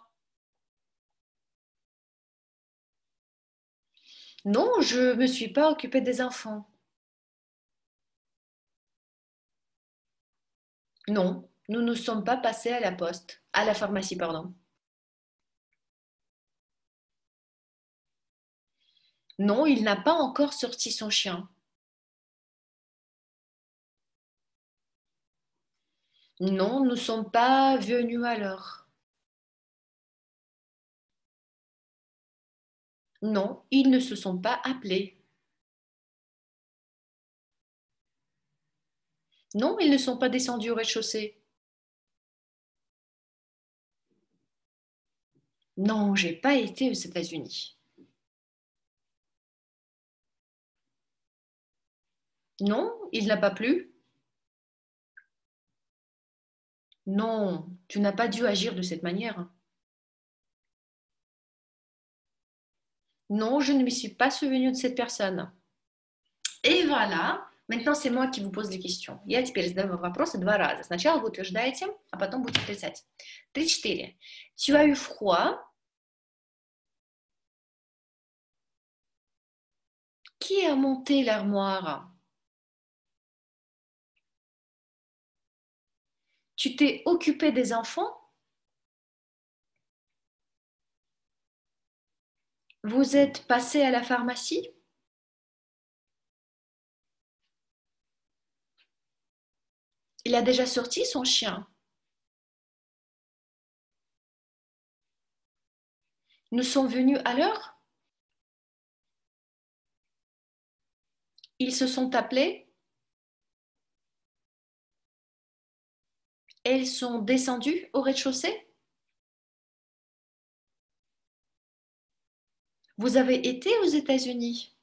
Non, je ne me suis pas occupée des enfants. Non, nous ne sommes pas passés à la poste, à la pharmacie, pardon. Non, il n'a pas encore sorti son chien. Non, nous ne sommes pas venus à l'heure. Non, ils ne se sont pas appelés. Non, ils ne sont pas descendus au rez-de-chaussée. Non, j'ai pas été aux États-Unis. Non, il n'a pas plu. Non, tu n'as pas dû agir de cette manière. Non, je ne me suis pas souvenu de cette personne. Et voilà. Maintenant, c'est moi qui vous pose des questions. Я теперь задаю вопросы два раза. Сначала вы утверждаете, а потом будете отрицать. Три-четыре. Tu as eu froid? Qui a monté l'armoire? Tu t'es occupé des enfants? Vous êtes passé à la pharmacie? Il a déjà sorti son chien. Nous sommes venus à l'heure? Ils se sont appelés? Elles sont descendues au rez-de-chaussée? Vous avez été aux États-Unis?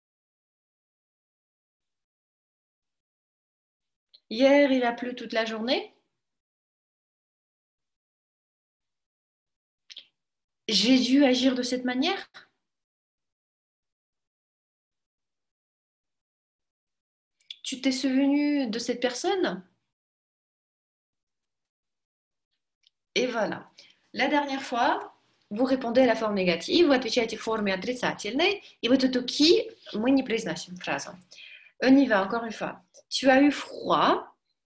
Hier, il a plu toute la journée? J'ai dû agir de cette manière? Tu t'es souvenu de cette personne? Et voilà. La dernière fois, vous répondez à la forme négative, vous отвечаете в форме отрицательной, и вот эту «ки» мы не произносим фразу. On y va, encore une fois. Tu as eu froid.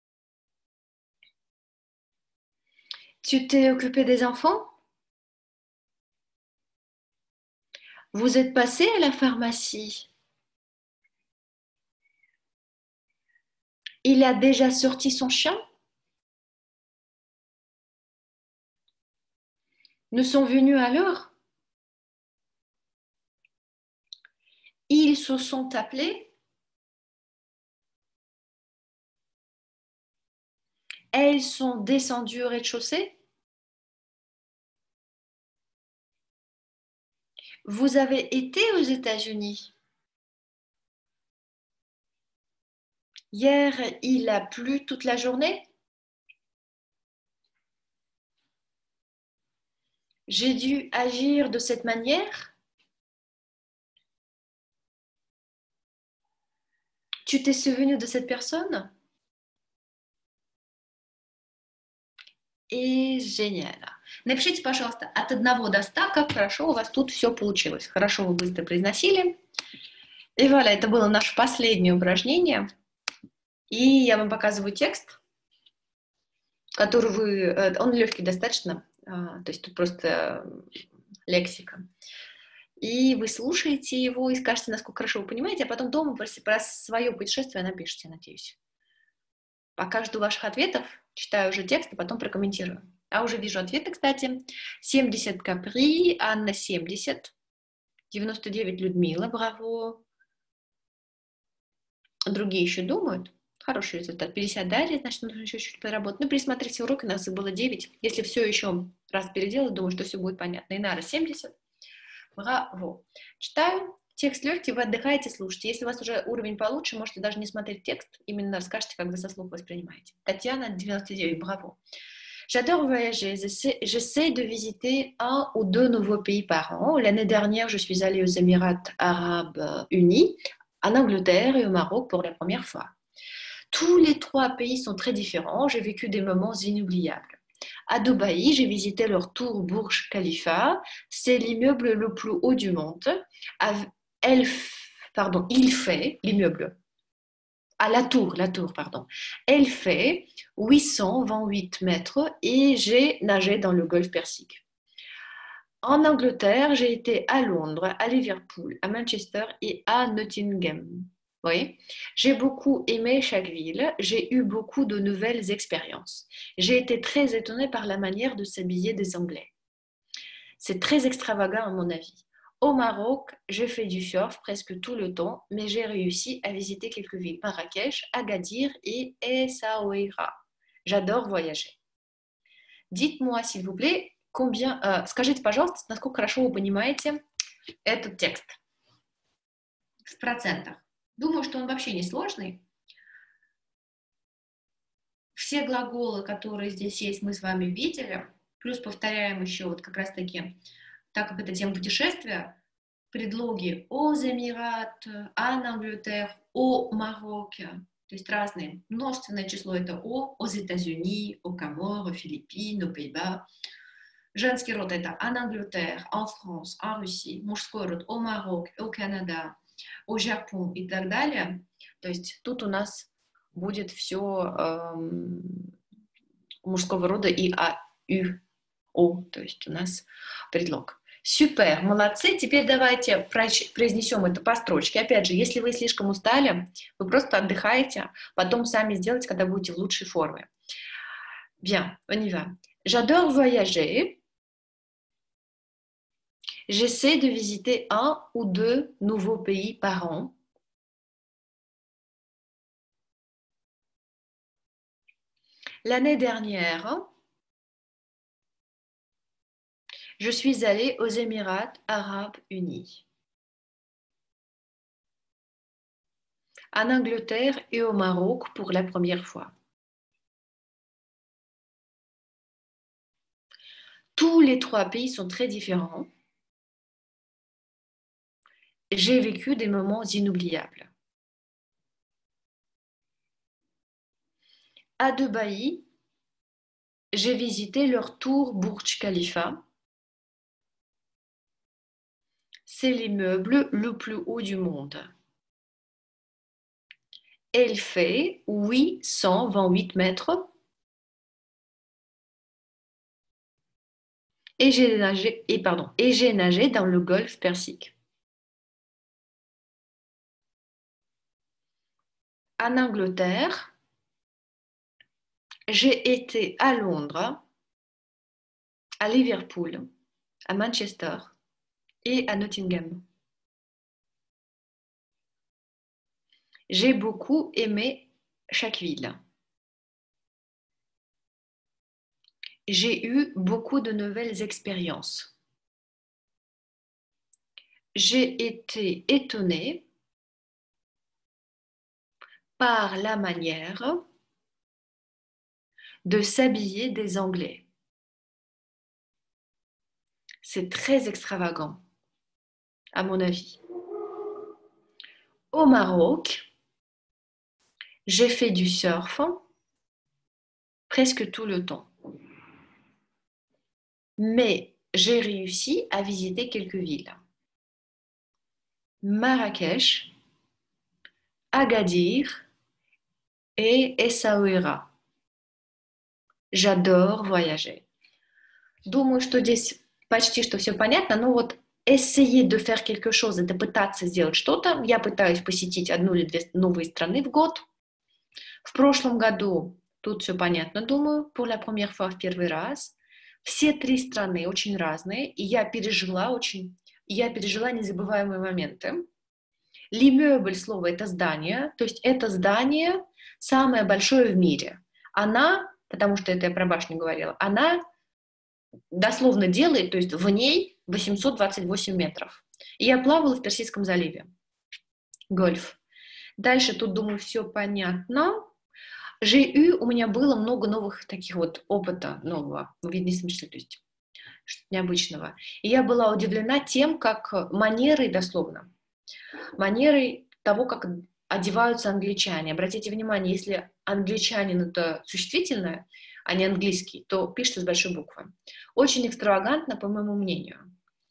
Tu t'es occupé des enfants? Vous êtes passé à la pharmacie? Il a déjà sorti son chien? Nous sommes venus à l'heure? Ils se sont appelés? Elles sont descendues au rez-de-chaussée? Vous avez été aux États-Unis? Hier, il a plu toute la journée? J'ai dû agir de cette manière? Tu t'es souvenu de cette personne? И гениально. Напишите, пожалуйста, от одного до ста, как хорошо у вас тут все получилось. Хорошо вы быстро произносили. И voilà, это было наше последнее упражнение. И я вам показываю текст, который вы... Он легкий достаточно, то есть тут просто лексика. И вы слушаете его и скажете, насколько хорошо вы понимаете, а потом дома про свое путешествие напишите, надеюсь. Пока жду ваших ответов, читаю уже текст, а потом прокомментирую. А уже вижу ответы, кстати. семьдесят Капри, Анна семьдесят, девяносто девять Людмила, браво. Другие еще думают. Хороший результат. пятьдесят далее, значит, нужно еще чуть-чуть поработать. Ну, пересмотрите урок, у нас их было девять. Если все еще раз переделать, думаю, что все будет понятно. Инара семьдесят. Браво. Читаю. Текст легкий, вы отдыхаете, слушайте. Если у вас уже уровень получше, можете даже не смотреть текст, именно расскажете, как вы со слух воспринимаете. Татьяна, девяносто девять, браво. J'adore voyager. J'essaie de visiter un ou deux nouveaux pays par an. L'année dernière, je suis allée aux Émirats arabes unis, en Angleterre et au Maroc pour la première fois. Tous les trois pays sont très différents. J'ai vécu des moments inoubliables. À Dubaï, j'ai visité leur tour Burj Khalifa. C'est l'immeuble le plus haut du monde. Elle, pardon, il fait, l'immeuble, à la tour, la tour, pardon, elle fait huit cent vingt-huit mètres et j'ai nagé dans le golfe Persique. En Angleterre, j'ai été à Londres, à Liverpool, à Manchester et à Nottingham. Oui. J'ai beaucoup aimé chaque ville, j'ai eu beaucoup de nouvelles expériences. J'ai été très étonnée par la manière de s'habiller des Anglais. C'est très extravagant à mon avis. Au Maroc, j'ai fait du surf presque tout le temps, mais j'ai réussi à visiter quelques villes, Marrakech, Agadir et Essaouira. J'adore voyager. Dites-moi, s'il vous plaît, combien... Euh, скажите, пожалуйста, насколько хорошо вы понимаете этот текст в процентах. Думаю, что он вообще не сложный. Все глаголы, которые здесь есть, мы с вами видели, плюс повторяем еще вот как раз-таки, так как это тема путешествия, предлоги aux Émirats, en Angleterre, au Maroc, то есть разные. Множественное число это о, aux États-Unis, aux Comores, aux Philippines, aux Pays-Bas. Женский род это en Angleterre, en France, en Russie. Мужской род au Maroc, au Canada, au Japon и так далее. То есть тут у нас будет все эм, мужского рода и а, ю, о, то есть у нас предлог. Супер, молодцы. Теперь давайте произнесем это по строчке. Опять же, если вы слишком устали, вы просто отдыхаете, потом сами сделайте, когда будете в лучшей форме. Bien, on y va. J'adore voyager. J'essaie de visiter un ou deux nouveaux pays par an. L'année dernière, je suis allée aux Émirats arabes unis, en Angleterre et au Maroc pour la première fois. Tous les trois pays sont très différents. J'ai vécu des moments inoubliables. À Dubaï, j'ai visité leur tour Burj Khalifa. C'est l'immeuble le plus haut du monde. Elle fait huit cent vingt-huit mètres. Et j'ai nagé, et pardon, et j'ai nagé dans le golfe Persique. En Angleterre, j'ai été à Londres, à Liverpool, à Manchester et à Nottingham. J'ai beaucoup aimé chaque ville. J'ai eu beaucoup de nouvelles expériences. J'ai été étonnée par la manière de s'habiller des Anglais. C'est très extravagant, à mon avis. Au Maroc, j'ai fait du surf presque tout le temps. Mais j'ai réussi à visiter quelques villes. Marrakech, Agadir et Essaouira. J'adore voyager. Думаю, что здесь почти что все понятно, но вот essayer de faire quelque chose, это пытаться сделать что-то. Я пытаюсь посетить одну или две новые страны в год. В прошлом году тут все понятно, думаю, pour la première fois в первый раз. Все три страны очень разные, и я пережила очень, я пережила незабываемые моменты. L'immeuble слово это здание, то есть это здание самое большое в мире. Она, потому что это я про башню говорила, она дословно делает, то есть в ней восемьсот двадцать восемь метров. И я плавала в Персидском заливе. Гольф. Дальше тут, думаю, все понятно. J'ai eu, у меня было много новых таких вот опыта нового, в виде смысле, то есть что-то необычного. И я была удивлена тем, как манерой, дословно, манерой того, как одеваются англичане. Обратите внимание, если англичанин это существительное, а не английский, то пишется с большой буквы. Очень экстравагантно, по моему мнению.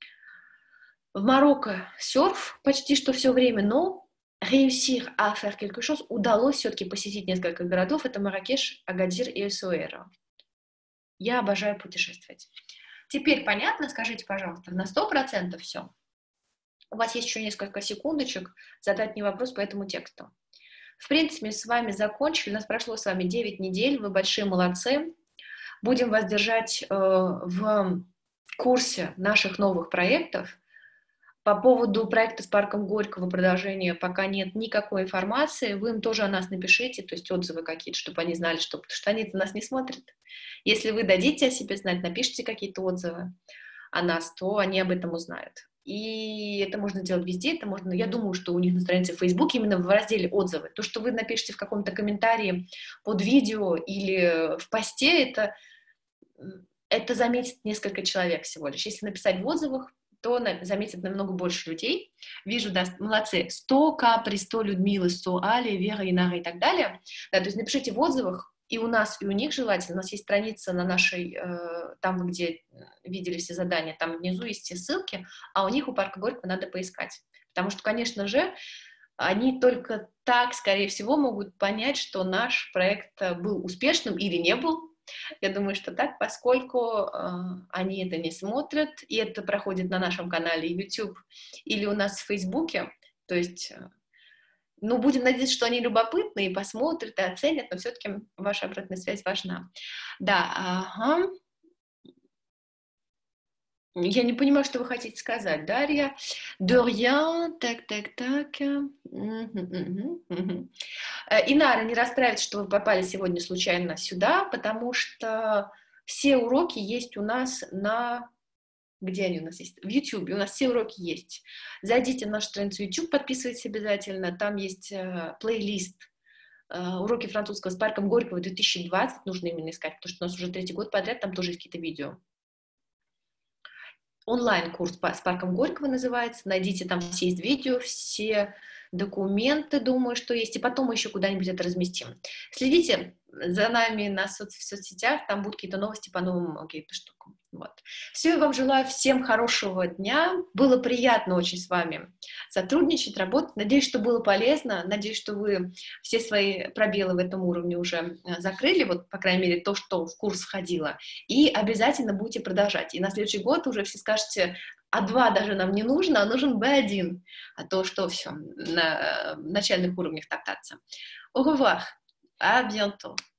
В Марокко серф почти что все время, но réussir à faire quelque chose удалось все-таки посетить несколько городов. Это Марракеш, Агадир и Эссуэра. Я обожаю путешествовать. Теперь понятно? Скажите, пожалуйста, на сто процентов все. У вас есть еще несколько секундочек задать мне вопрос по этому тексту. В принципе, мы с вами закончили. У нас прошло с вами девять недель. Вы большие молодцы. Будем вас держать э, в курсе наших новых проектов. По поводу проекта с парком Горького продолжения пока нет никакой информации. Вы им тоже о нас напишите, то есть отзывы какие-то, чтобы они знали, что, потому что они нас не смотрят. Если вы дадите о себе знать, напишите какие-то отзывы о нас, то они об этом узнают. И это можно делать везде, это можно, я думаю, что у них на странице в Facebook именно в разделе отзывы. То, что вы напишите в каком-то комментарии под видео или в посте, это, это заметит несколько человек всего лишь. Если написать в отзывах, то заметит намного больше людей. Вижу, да, молодцы, сто Капри, сто Людмилы, сто Али, Вера, Инара и так далее. Да, то есть напишите в отзывах, и у нас, и у них желательно. У нас есть страница на нашей, э, там, где видели все задания, там внизу есть все ссылки, а у них, у парка Горького, надо поискать. Потому что, конечно же, они только так, скорее всего, могут понять, что наш проект был успешным или не был, Я думаю, что так, поскольку э, они это не смотрят, и это проходит на нашем канале YouTube или у нас в Фейсбуке, то есть, э, ну, будем надеяться, что они любопытны и посмотрят, и оценят, но все-таки ваша обратная связь важна. Да, ага. Я не понимаю, что вы хотите сказать, Дарья. De rien, так, так, так. Мгм, мгм, мгм. Э, Инара, не расстраивайтесь, что вы попали сегодня случайно сюда, потому что все уроки есть у нас на... Где они у нас есть? В YouTube. У нас все уроки есть. Зайдите на нашу страницу YouTube, подписывайтесь обязательно. Там есть э, плейлист э, «Уроки французского с Парком Горького две тысячи двадцать». Нужно именно искать, потому что у нас уже третий год подряд, там тоже есть какие-то видео. Онлайн-курс с Парком Горького называется. Найдите, там все есть видео, все документы, думаю, что есть. И потом мы еще куда-нибудь это разместим. Следите за нами на соц- в соцсетях, там будут какие-то новости по новым каким-то штукам. Вот. Все, я вам желаю всем хорошего дня. Было приятно очень с вами сотрудничать, работать. Надеюсь, что было полезно. Надеюсь, что вы все свои пробелы в этом уровне уже э, закрыли, вот, по крайней мере, то, что в курс входило. И обязательно будете продолжать. И на следующий год уже все скажете: а два даже нам не нужно, а нужен бэ один. А то, что все, на э, начальных уровнях топтаться. Au revoir. À bientôt.